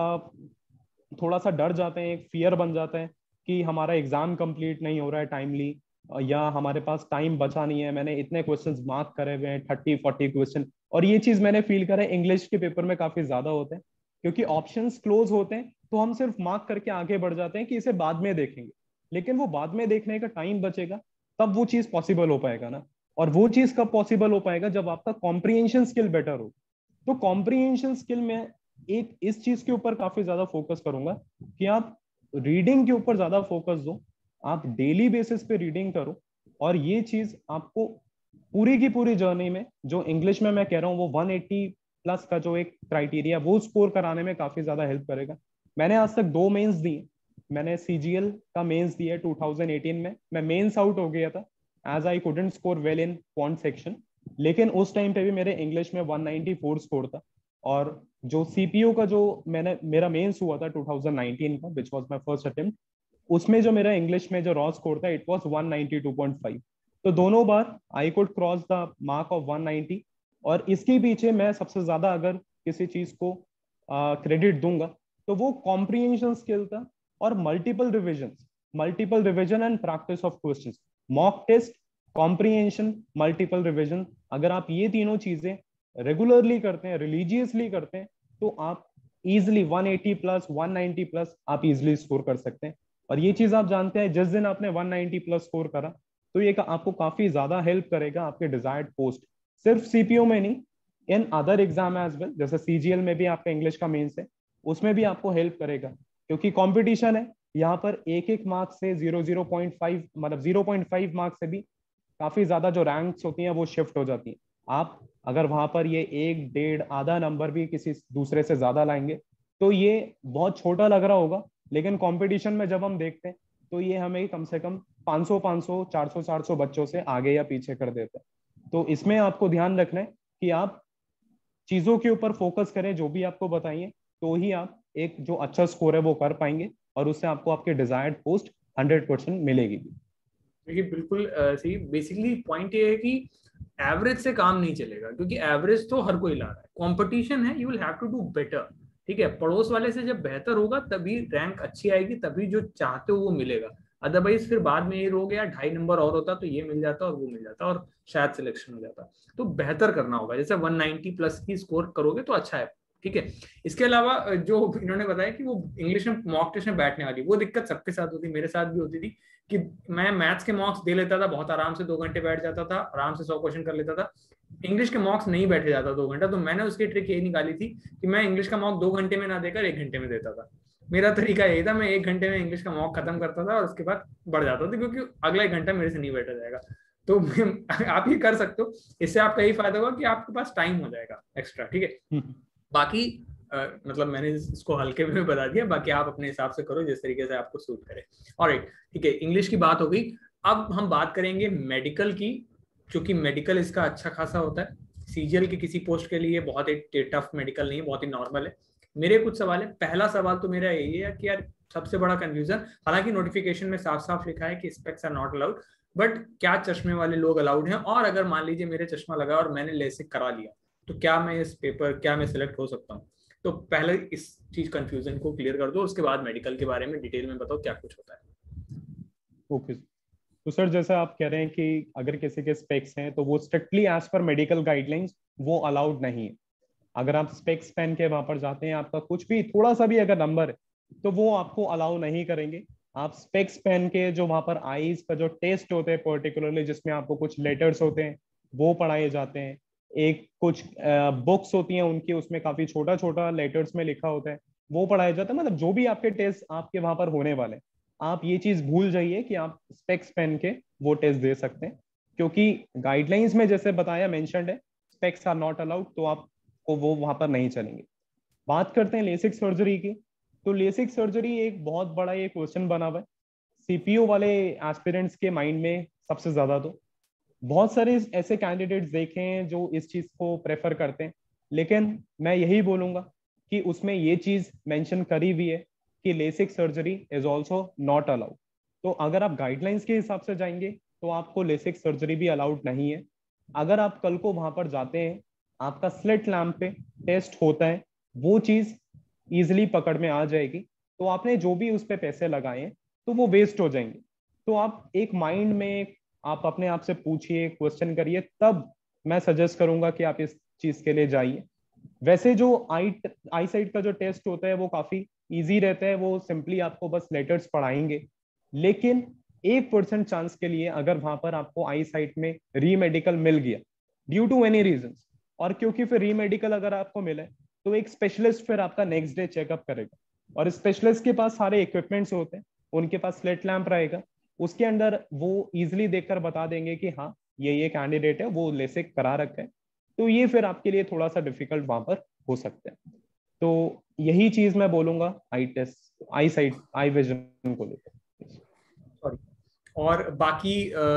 Speaker 2: थोड़ा सा डर जाते हैं, एक फियर बन जाता है कि हमारा एग्जाम कंप्लीट नहीं हो रहा है टाइमली, या हमारे पास टाइम बचा नहीं है, मैंने इतने क्वेश्चंस मार्क करे हुए हैं 30-40 क्वेश्चन। और ये चीज मैंने फील करा है इंग्लिश के पेपर में काफी ज्यादा होते हैं, क्योंकि ऑप्शंस क्लोज होते हैं तो हम सिर्फ मार्क करके आगे बढ़ जाते हैं कि इसे बाद में देखेंगे, लेकिन वो बाद में देखने का टाइम बचेगा तब वो चीज पॉसिबल हो पाएगा ना। और वो चीज कब पॉसिबल हो पाएगा, जब आपका कॉम्प्रिहेंशन स्किल बेटर हो। तो कॉम्प्रिहेंशन स्किल में एक इस चीज के ऊपर काफी ज्यादा फोकस करूंगा कि आप रीडिंग के ऊपर ज्यादा फोकस दो, आप डेली बेसिस पे रीडिंग करो, और ये चीज आपको पूरी की पूरी जर्नी में, जो इंग्लिश में मैं कह रहा हूँ वो 180 प्लस का जो एक क्राइटेरिया वो स्कोर कराने में काफी ज्यादा हेल्प करेगा। मैंने आज तक 2 मेंस दिए, मैंने सीजीएल का मेंस दिया 2018 में, मैं मेंस आउट हो गया था as I couldn't score well in quant section, लेकिन उस टाइम पे भी मेरे इंग्लिश में 194 स्कोर था। और जो सीपीओ का जो मेरा मेंस हुआ था 2019 का, which was my first attempt, उसमें जो मेरा इंग्लिश में जो रॉ स्कोर था इट वाज 192.5। तो दोनों बार I could cross the mark of 190। और इसके पीछे मैं सबसे ज्यादा अगर किसी चीज को क्रेडिट दूंगा तो वो कॉम्प्रिहेंशन स्किल था, और multiple revision and practice of questions, mock test, comprehension, multiple revision. अगर आप ये तीनों चीजें रेगुलरली करते हैं, रिलीजियसली करते हैं, तो आप इजिली 180 प्लस 190 प्लस आप इजिली स्कोर कर सकते हैं। और ये चीज आप जानते हैं, जिस दिन आपने 190 प्लस स्कोर करा तो ये आपको काफी ज्यादा हेल्प करेगा आपके डिजायर्ड पोस्ट, सिर्फ सीपीओ में नहीं, in other exam as well. जैसे सीजीएल में भी आपका इंग्लिश का मेंस है, उसमें भी आपको हेल्प करेगा, क्योंकि कंपटीशन है यहाँ पर। एक एक मार्क्स से 0.5 मतलब 0.5 मार्क्स से भी काफी ज्यादा जो रैंक्स होती हैं वो शिफ्ट हो जाती हैं। आप अगर वहां पर ये 1, 1.5 आधा नंबर भी किसी दूसरे से ज्यादा लाएंगे तो ये बहुत छोटा लग रहा होगा, लेकिन कंपटीशन में जब हम देखते हैं तो ये हमें कम से कम 500, 400 बच्चों से आगे या पीछे कर देता है। तो इसमें आपको ध्यान रखना है कि आप चीजों के ऊपर फोकस करें जो भी आपको बताइए, तो ही आप एक जो अच्छा स्कोर है वो कर पाएंगे, और उससे आपको आपके डिजायर्ड पोस्ट 100% मिलेगी।
Speaker 1: देखिए बिल्कुल सही। बेसिकली पॉइंट ये है कि एवरेज से काम नहीं चलेगा, क्योंकि एवरेज तो हर कोई ला रहा है, कंपटीशन है, you will have to do better. ठीक है, पड़ोस वाले से जब बेहतर होगा तभी रैंक अच्छी आएगी, तभी जो चाहते हो वो मिलेगा। अदरवाइज फिर बाद में ये हो गया 2.5 नंबर और होता तो ये मिल जाता और वो मिल जाता और शायद सिलेक्शन हो जाता। तो बेहतर करना होगा, जैसे 190 प्लस की स्कोर करोगे तो अच्छा है। ठीक है, इसके अलावा जो इन्होंने बताया कि वो इंग्लिश में मॉक टेस्ट में बैठने वाली, वो दिक्कत सबके साथ होती, मेरे साथ भी होती थी कि मैं मैथ्स के मॉक्स दे लेता था बहुत आराम से, 2 घंटे बैठ जाता था, आराम से 100 क्वेश्चन कर लेता था। इंग्लिश के मॉक्स नहीं बैठे जाता 2 घंटा, तो मैंने उसकी ट्रिक ये निकाली थी कि मैं इंग्लिश का मॉक 2 घंटे में ना देकर 1 घंटे में देता था। मेरा तरीका यही था, मैं 1 घंटे में इंग्लिश का मॉक खत्म करता था और उसके बाद बढ़ जाता था, क्योंकि अगला 1 घंटा मेरे से नहीं बैठा जाएगा। तो आप ये कर सकते हो, इससे आपका यही फायदा होगा कि आपके पास टाइम हो जाएगा एक्स्ट्रा। ठीक है, बाकी मतलब मैंने इसको हल्के में बता दिया, बाकी आप अपने हिसाब से करो जिस तरीके से आपको सूट करे। ऑलराइट, ठीक है, इंग्लिश की बात हो गई। अब हम बात करेंगे मेडिकल की, क्योंकि मेडिकल इसका अच्छा खासा होता है। सीजीएल की किसी पोस्ट के लिए बहुत ही टफ मेडिकल नहीं है, बहुत ही नॉर्मल है। मेरे कुछ सवाल है। पहला सवाल तो मेरा यही है कि यार सबसे बड़ा कंफ्यूजन, हालांकि नोटिफिकेशन में साफ साफ लिखा है कि specs are not allowed, but क्या चश्मे वाले लोग अलाउड हैं? और अगर मान लीजिए मेरे चश्मा लगा और मैंने लेसिक करा लिया, तो क्या मैं इस पेपर, क्या मैं सिलेक्ट हो सकता हूँ? तो पहले इस चीज कंफ्यूजन को क्लियर कर दो, उसके बाद मेडिकल के बारे में डिटेल में बताओ क्या कुछ होता है।
Speaker 2: ओके, तो सर जैसा आप कह रहे हैं कि अगर किसी के स्पेक्स हैं तो वो स्ट्रिक्टली एज पर मेडिकल गाइडलाइंस वो अलाउड नहीं है। अगर आप स्पेक्स पहन के वहां पर जाते हैं, आपका कुछ भी थोड़ा सा भी अगर नंबर है तो वो आपको अलाउ नहीं करेंगे। आप स्पेक्स पहन के जो वहां पर आईज का जो टेस्ट होते हैं पर्टिकुलरली, जिसमें आपको कुछ लेटर्स होते हैं वो पढ़ाए जाते हैं, एक कुछ बुक्स होती हैं उनकी, उसमें काफी छोटा छोटा लेटर्स में लिखा होता है, वो पढ़ाया जाता है। मतलब जो भी आपके टेस्ट आपके वहां पर होने वाले हैं, आप ये चीज भूल जाइए कि आप स्पेक्स पहन के वो टेस्ट दे सकते हैं, क्योंकि गाइडलाइंस में जैसे बताया मेंशन्ड है स्पेक्स आर नॉट अलाउड, तो आपको वो वहां पर नहीं चलेंगे। बात करते हैं लेसिक सर्जरी की। तो लेसिक सर्जरी एक बहुत बड़ा ये क्वेश्चन बना हुआ है सीपीयू वाले एस्पिरेंट्स के माइंड में सबसे ज्यादा। तो बहुत सारे ऐसे कैंडिडेट्स देखे हैं जो इस चीज को प्रेफर करते हैं, लेकिन मैं यही बोलूंगा कि उसमें ये चीज मेंशन करी हुई है कि LASIK surgery is also not allowed. तो अगर आप गाइडलाइंस के हिसाब से जाएंगे तो आपको लेसिक सर्जरी भी अलाउड नहीं है। अगर आप कल को वहां पर जाते हैं, आपका स्लिट लैम्प पे टेस्ट होता है, वो चीज इजिली पकड़ में आ जाएगी, तो आपने जो भी उस पर पैसे लगाए हैं तो वो वेस्ट हो जाएंगे। तो आप एक माइंड में आप अपने आप से पूछिए, क्वेश्चन करिए, तब मैं सजेस्ट करूंगा कि आप इस चीज के लिए जाइए। वैसे जो आई साइट का जो टेस्ट होता है वो काफी इजी रहता है, वो सिंपली आपको बस लेटर्स पढ़ाएंगे। लेकिन 1% चांस के लिए अगर वहां पर आपको आई साइट में री मेडिकल मिल गया ड्यू टू एनी रीजन, और क्योंकि फिर री मेडिकल अगर आपको मिले तो एक स्पेशलिस्ट फिर आपका नेक्स्ट डे चेकअप करेगा, और स्पेशलिस्ट के पास सारे इक्विपमेंट्स होते हैं, उनके पास स्लिट लैंप रहेगा, उसके अंदर वो इजिली देखकर बता देंगे कि हाँ ये कैंडिडेट है, वो लेसिक करा रखा है। तो ये फिर आपके लिए थोड़ा सा डिफिकल्ट वहां पर हो सकता है। तो यही चीज मैं बोलूंगा eye test, eye sight, eye vision को लेकर।
Speaker 1: सॉरी। और बाकी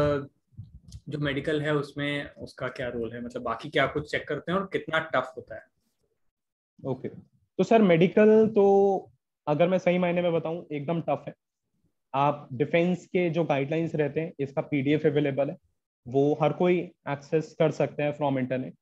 Speaker 1: जो मेडिकल है उसमें उसका क्या रोल है, मतलब बाकी क्या कुछ चेक करते हैं और कितना टफ होता है?
Speaker 2: ओके, तो सर मेडिकल तो अगर मैं सही मायने में बताऊं एकदम टफ है। आप डिफेंस के जो गाइडलाइंस रहते हैं, इसका पीडीएफ अवेलेबल है, वो हर कोई एक्सेस कर सकते हैं फ्रॉम इंटरनेट।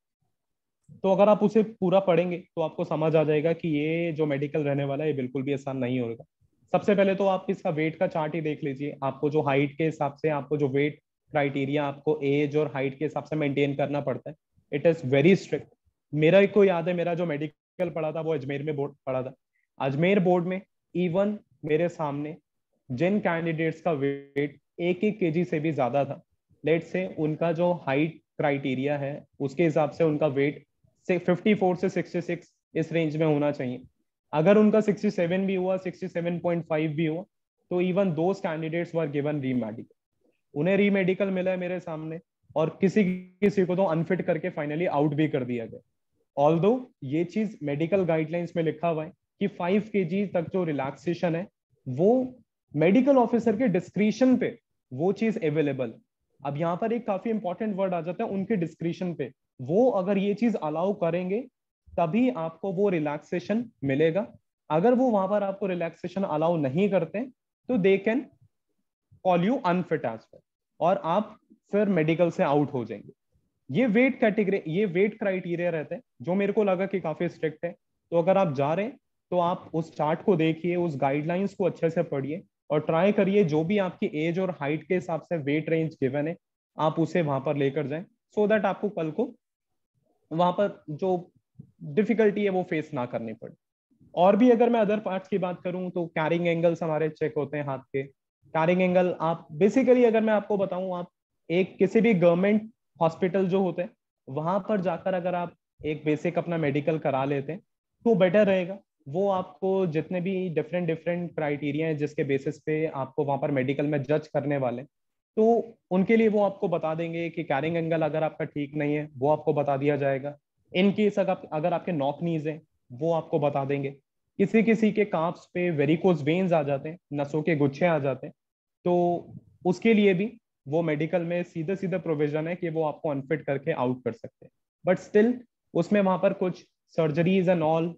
Speaker 2: तो अगर आप उसे पूरा पढ़ेंगे तो आपको समझ आ जाएगा कि ये जो मेडिकल रहने वाला है ये बिल्कुल भी आसान नहीं होगा। सबसे पहले तो आप इसका वेट का चार्ट ही देख लीजिए, आपको जो हाइट के हिसाब से आपको जो वेट क्राइटेरिया आपको एज और हाइट के हिसाब से मेंटेन करना पड़ता है, इट इज वेरी स्ट्रिक्ट। मेरा को याद है, मेरा जो मेडिकल पढ़ा था वो अजमेर में बोर्ड पढ़ा था। अजमेर बोर्ड में इवन मेरे सामने जिन कैंडिडेट्स का वेट 1-1 kg से भी ज्यादा था, लेट से उनका जो हाइट क्राइटेरिया है उसके हिसाब से उनका वेट से 54 से 66 इस रेंज में होना चाहिए। अगर उनका 67 भी हुआ, 67.5 भी हुआ, तो even those candidates were given re medical, उन्हें री मेडिकल मिला है मेरे सामने, और किसी किसी को तो अनफिट करके फाइनली आउट भी कर दिया गया। ऑल्दो ये चीज मेडिकल गाइडलाइंस में लिखा हुआ है कि 5 kg तक जो रिलैक्सेशन है वो मेडिकल ऑफिसर के डिस्क्रिशन पे वो चीज अवेलेबल। अब यहाँ पर एक काफी इंपॉर्टेंट वर्ड आ जाता है, उनके डिस्क्रिशन पे। वो अगर ये चीज अलाउ करेंगे तभी आपको वो रिलैक्सेशन मिलेगा। अगर वो वहां पर आपको रिलैक्सेशन अलाउ नहीं करते तो they can call you unfit as well, और आप फिर मेडिकल से आउट हो जाएंगे। ये वेट कैटेगरी, ये वेट क्राइटेरिया रहते हैं जो मेरे को लगा कि काफी स्ट्रिक्ट है। तो अगर आप जा रहे हैं तो आप उस चार्ट को देखिए, उस गाइडलाइंस को अच्छे से पढ़िए, और ट्राई करिए जो भी आपकी एज और हाइट के हिसाब से वेट रेंज गिवन है आप उसे वहां पर लेकर जाएं, सो दैट आपको कल को वहां पर जो डिफिकल्टी है वो फेस ना करनी पड़े। और भी अगर मैं अदर पार्ट्स की बात करूं तो कैरिंग एंगल्स हमारे चेक होते हैं हाथ के। कैरिंग एंगल आप बेसिकली अगर मैं आपको बताऊं, आप एक किसी भी गवर्नमेंट हॉस्पिटल जो होते हैं वहां पर जाकर अगर आप एक बेसिक अपना मेडिकल करा लेते हैं तो बेटर रहेगा। वो आपको जितने भी डिफरेंट डिफरेंट क्राइटेरिया हैं जिसके बेसिस पे आपको वहां पर मेडिकल में जज करने वाले, तो उनके लिए वो आपको बता देंगे कि कैरिंग एंगल अगर आपका ठीक नहीं है वो आपको बता दिया जाएगा। इन केस अगर आपके नॉक नीज है वो आपको बता देंगे। किसी किसी के काफ्स पे वेरिकोज वेन्स आ जाते हैं, नसों के गुच्छे आ जाते हैं, तो उसके लिए भी वो मेडिकल में सीधे सीधे प्रोविजन है कि वो आपको अनफिट करके आउट कर सकते हैं। बट स्टिल उसमें वहां पर कुछ सर्जरीज एंड ऑल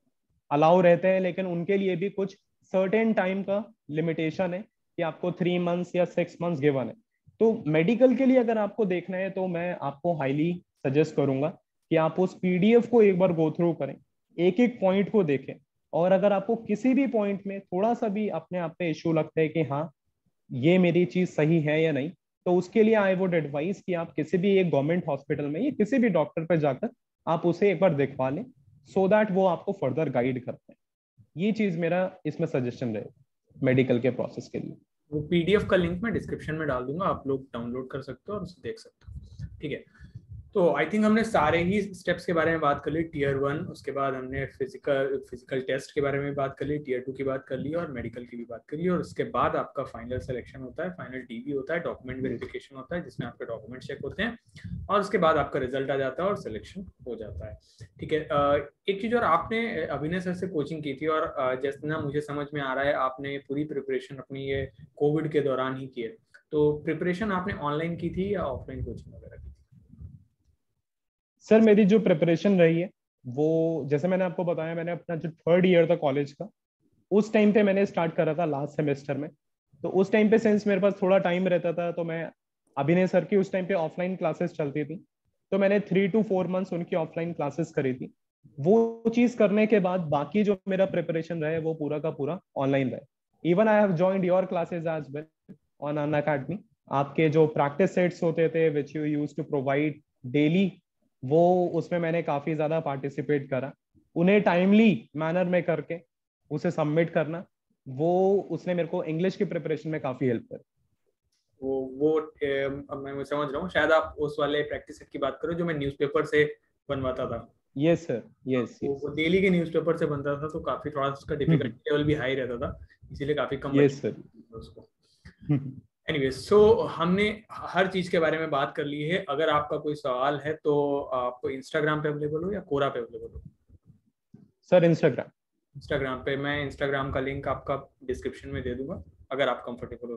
Speaker 2: अलाउ रहते हैं, लेकिन उनके लिए भी कुछ सर्टेन टाइम का लिमिटेशन है कि आपको 3 months या 6 months गिवन है। तो मेडिकल के लिए अगर आपको देखना है तो मैं आपको हाईली सजेस्ट करूंगा कि आप उस पीडीएफ को एक बार गो थ्रू करें, एक एक पॉइंट को देखें, और अगर आपको किसी भी पॉइंट में थोड़ा सा भी अपने आप पे इश्यू लगता है कि हाँ ये मेरी चीज सही है या नहीं, तो उसके लिए आई वुड एडवाइस कि आप किसी भी एक गवर्नमेंट हॉस्पिटल में या किसी भी डॉक्टर पे जाकर आप उसे एक बार दिखवा लें, सो दैट वो आपको फर्दर गाइड करते हैं। ये चीज मेरा इसमें सजेशन रहेगा मेडिकल के प्रोसेस के लिए।
Speaker 1: वो पीडीएफ का लिंक मैं डिस्क्रिप्शन में डाल दूंगा, आप लोग डाउनलोड कर सकते हो और उसे देख सकते हो। ठीक है, तो आई थिंक हमने सारे ही स्टेप्स के बारे में बात कर ली, टीयर 1, उसके बाद हमने फिजिकल टेस्ट के बारे में बात कर ली, टीयर 2 की बात कर ली और मेडिकल की भी बात कर ली, और उसके बाद आपका फाइनल सिलेक्शन होता है, फाइनल डीवी होता है, डॉक्यूमेंट वेरिफिकेशन होता है जिसमें आपके डॉक्यूमेंट चेक होते हैं, और उसके बाद आपका रिजल्ट आ जाता है और सिलेक्शन हो जाता है। ठीक है, एक चीज और, आपने अभिनय सर से कोचिंग की थी और जितना मुझे समझ में आ रहा है आपने पूरी प्रिपरेशन अपनी ये कोविड के दौरान ही की है, तो प्रिपरेशन आपने ऑनलाइन की थी या ऑफलाइन कोचिंग वगैरह की थी?
Speaker 2: सर मेरी जो प्रिपरेशन रही है वो, जैसे मैंने आपको बताया, मैंने अपना जो 3rd ईयर था कॉलेज का, उस टाइम पे मैंने स्टार्ट करा था लास्ट सेमेस्टर में। तो उस टाइम पे सिंस मेरे पास थोड़ा टाइम रहता था, तो मैं अभिनय सर की उस टाइम पे ऑफलाइन क्लासेस चलती थी, तो मैंने 3 to 4 मंथ्स उनकी ऑफलाइन क्लासेस करी थी। वो चीज करने के बाद बाकी जो मेरा प्रिपरेशन रहे वो पूरा का पूरा ऑनलाइन रहे। Even I have joined your classes as well on Unacademy. आपके जो प्रैक्टिस सेट्स होते थे which you use to provide daily, वो उसमें मैंने काफी ज्यादा पार्टिसिपेट करा। उन्हें टाइमली मैनर में करके उसे सबमिट करना, वो उसने मेरे को इंग्लिश की प्रिपरेशन में काफी हेल्प करी।
Speaker 1: अब मैं समझ रहा हूँ, शायद आप उस वाले प्रैक्टिस सेट की बात करो जो मैं न्यूज़पेपर से बनवाता था।
Speaker 2: Yes sir, yes yes.
Speaker 1: वो डेली के न्यूज़पेपर से बनता था, तो काफी थोड़ा उसका डिफिकल्टी लेवल भी हाई रहता था, इसीलिए काफी कम
Speaker 2: यस सर।
Speaker 1: उसको। एनीवे, सो हमने हर चीज के बारे में बात कर ली है। अगर आपका कोई सवाल है तो आप इंस्टाग्राम पे अवेलेबल हो या कोरा पे अवेलेबल हो?
Speaker 2: Sir Instagram.
Speaker 1: इंस्टाग्राम पे मैं इंस्टाग्राम का लिंक आपका डिस्क्रिप्शन में दे दूंगा अगर आप कंफर्टेबल हो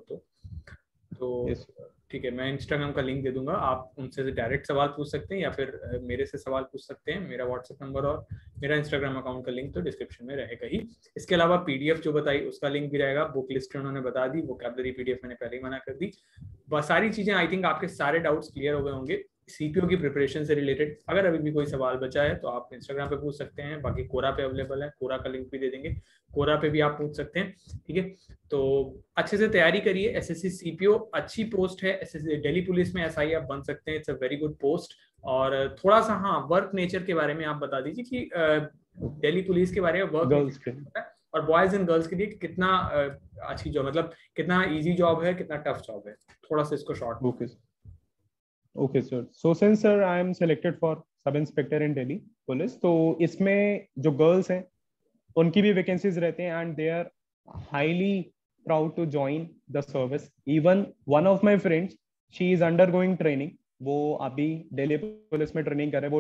Speaker 1: तो
Speaker 2: यस।
Speaker 1: ठीक है, मैं इंस्टाग्राम का लिंक दे दूंगा, आप उनसे डायरेक्ट सवाल पूछ सकते हैं या फिर मेरे से सवाल पूछ सकते हैं। मेरा व्हाट्सएप नंबर और मेरा इंस्टाग्राम अकाउंट का लिंक तो डिस्क्रिप्शन में रहेगा ही। इसके अलावा पीडीएफ जो बताई उसका लिंक भी रहेगा, बुक लिस्ट उन्होंने बता दी, वोकैबुलरी पीडीएफ मैंने पहले ही मना कर दी। बस सारी चीजें, आई थिंक आपके सारे डाउट्स क्लियर हो गए होंगे सीपीओ की प्रिपरेशन से रिलेटेड। अगर अभी भी कोई सवाल बचा है तो आप इंस्टाग्राम पे पूछ सकते हैं, बाकी कोरा पे अवेलेबल है, कोरा का लिंक भी दे देंगे, कोरा पे भी आप पूछ सकते हैं। ठीक है, तो अच्छे से तैयारी करिए। एसएससी सीपीओ अच्छी पोस्ट है, एसएससी दिल्ली पुलिस में एसआई आप बन सकते हैं, it's a very good post. और थोड़ा सा हाँ वर्क नेचर के बारे में आप बता दीजिए कि दिल्ली पुलिस के बारे में वर्क
Speaker 2: गर्ल्स के
Speaker 1: और बॉयज एंड गर्ल्स के लिए कितना अच्छी जॉब, मतलब कितना इजी जॉब है, कितना टफ जॉब है, थोड़ा सा इसको short.
Speaker 2: Okay okay sir. So since sir I am selected for sub inspector in Delhi police, तो इसमें जो गर्ल्स हैं उनकी भी वैकेंसीज रहते हैं and they are highly proud to join the service. Even one of my friends, she is undergoing training, वो अभी दिल्ली पुलिस में ट्रेनिंग कर रहे हैं, वो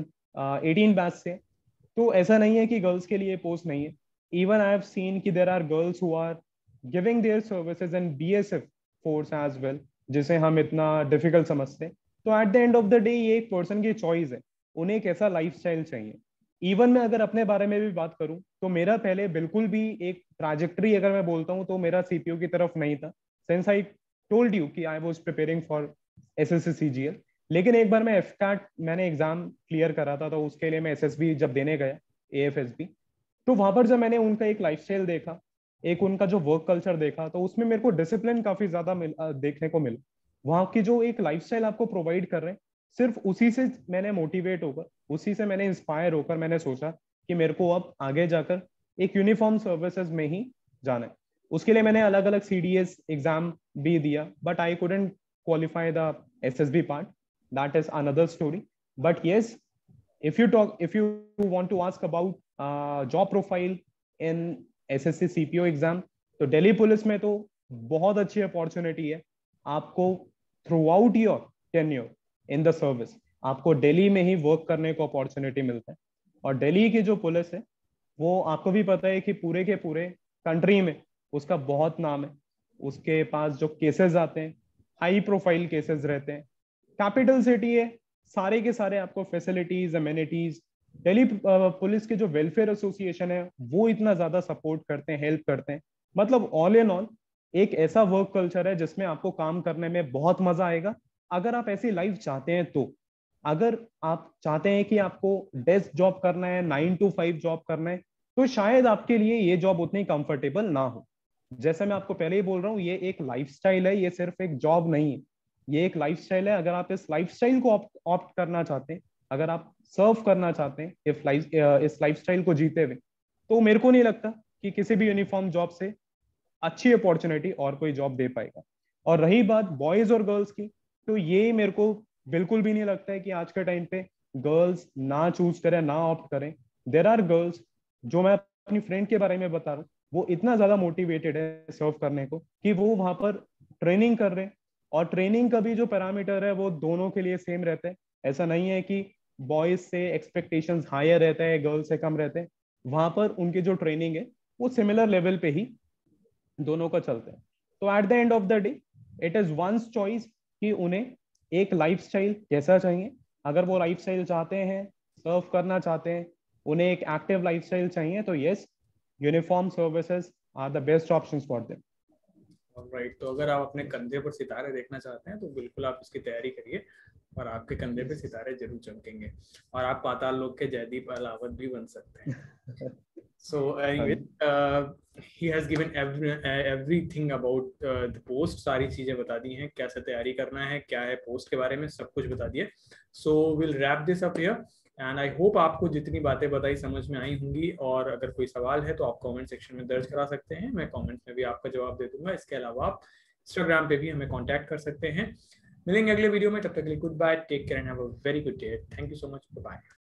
Speaker 2: 2018 बैच से। तो ऐसा नहीं है कि गर्ल्स के लिए पोस्ट नहीं है। इवन आई हैव सीन कि there are girls who are giving their services in BSF force as well, जिसे हम इतना डिफिकल्ट समझते हैं। तो at the end of the day ये एक पर्सन की चॉइस है, उन्हें कैसा लाइफस्टाइल चाहिए। इवन मैं अगर अपने बारे में भी बात करूं तो मेरा पहले बिल्कुल भी एक ट्रैजेक्टरी अगर मैं बोलता हूं तो मेरा सीपीओ की तरफ नहीं था, सिंस आई टोल्ड यू कि I was preparing for SSC CGL. लेकिन एक बार मैं एफकैट मैंने एग्जाम क्लियर करा था, तो उसके लिए मैं एसएसबी जब देने गया, एएफएसबी, तो वहां पर जब मैंने उनका एक लाइफस्टाइल देखा, एक उनका जो वर्क कल्चर देखा, तो उसमें मेरे को डिसिप्लिन काफी ज्यादा देखने को मिला। वहां की जो एक लाइफस्टाइल आपको प्रोवाइड कर रहे हैं, सिर्फ उसी से मैंने मोटिवेट होकर, उसी से मैंने इंस्पायर होकर मैंने सोचा कि मेरे को अब आगे जाकर एक यूनिफॉर्म सर्विसेज में ही जाना है। उसके लिए मैंने अलग अलग सीडीएस एग्जाम भी दिया, but I couldn't qualify the SSB part, that is another story. But yes, if you want to ask about job profile in SSC CPO exam, तो दिल्ली पुलिस में तो बहुत अच्छी अपॉर्चुनिटी है आपको। Throughout your tenure in the service आपको दिल्ली में ही वर्क करने को अपॉर्चुनिटी मिलता है। और दिल्ली की जो पुलिस है वो आपको भी पता है कि पूरे के पूरे कंट्री में उसका बहुत नाम है। उसके पास जो केसेस आते हैं हाई प्रोफाइल केसेस रहते हैं, कैपिटल सिटी है, सारे के सारे आपको फैसिलिटीज, अमेनिटीज, दिल्ली पुलिस के जो वेलफेयर एसोसिएशन है वो इतना ज्यादा सपोर्ट करते हैं, हेल्प करते हैं। मतलब ऑल इन ऑल एक ऐसा वर्क कल्चर है जिसमें आपको काम करने में बहुत मजा आएगा, अगर आप ऐसी लाइफ चाहते हैं तो। अगर आप चाहते हैं कि आपको डेस्क जॉब करना है, 9 to 5 जॉब करना है, तो शायद आपके लिए ये जॉब उतनी कंफर्टेबल ना हो। जैसे मैं आपको पहले ही बोल रहा हूँ, ये एक लाइफस्टाइल है, ये सिर्फ एक जॉब नहीं है, ये एक लाइफस्टाइल है। अगर आप इस लाइफस्टाइल को ऑप्ट करना चाहते हैं, अगर आप सर्व करना चाहते हैं इस लाइफस्टाइल को जीते हुए, तो मेरे को नहीं लगता कि किसी भी यूनिफॉर्म जॉब से अच्छी अपॉर्चुनिटी और कोई जॉब दे पाएगा। और रही बात बॉयज और गर्ल्स की, तो ये मेरे को बिल्कुल भी नहीं लगता है कि आज के टाइम पे गर्ल्स ना चूज करें, ना ऑप्ट करें। देर आर गर्ल्स, जो मैं अपनी फ्रेंड के बारे में बता रहा हूँ, वो इतना ज्यादा मोटिवेटेड है सर्व करने को कि वो वहां पर ट्रेनिंग कर रहे हैं। और ट्रेनिंग का भी जो पैरामीटर है वो दोनों के लिए सेम रहता है। ऐसा नहीं है कि बॉयज से एक्सपेक्टेशंस हायर रहते हैं, गर्ल्स से कम रहते हैं। वहां पर उनकी जो ट्रेनिंग है वो सिमिलर लेवल पे ही दोनों का चलता है। तो at the end of the day it is one's choice कि उन्हें एक लाइफस्टाइल कैसा चाहिए। अगर वो लाइफस्टाइल चाहते हैं, सर्व करना चाहते हैं, उन्हें एक एक्टिव लाइफस्टाइल चाहिए, तो yes, uniform services are the best options for them.
Speaker 1: Right, तो अगर आप अपने कंधे पर सितारे देखना चाहते हैं तो बिल्कुल आप इसकी तैयारी करिए और आपके कंधे पे सितारे जरूर चमकेंगे और आप पाताल लोक के जयदीप अलावत भी बन सकते हैं। So anyway, he has given everything about the post, सारी चीजें बता दी हैं, कैसे तैयारी करना है, क्या है पोस्ट के बारे में, सब कुछ बता दिया। So we'll wrap this up here and I hope आपको जितनी बातें बताई समझ में आई होंगी। और अगर कोई सवाल है तो आप कमेंट सेक्शन में दर्ज करा सकते हैं, मैं कमेंट में भी आपका जवाब दे दूंगा। इसके अलावा आप इंस्टाग्राम पे भी हमें कॉन्टैक्ट कर सकते हैं। मिलेंगे अगले वीडियो में, तब तक के लिए good bye, take care and have a very good day. Thank you so much, bye.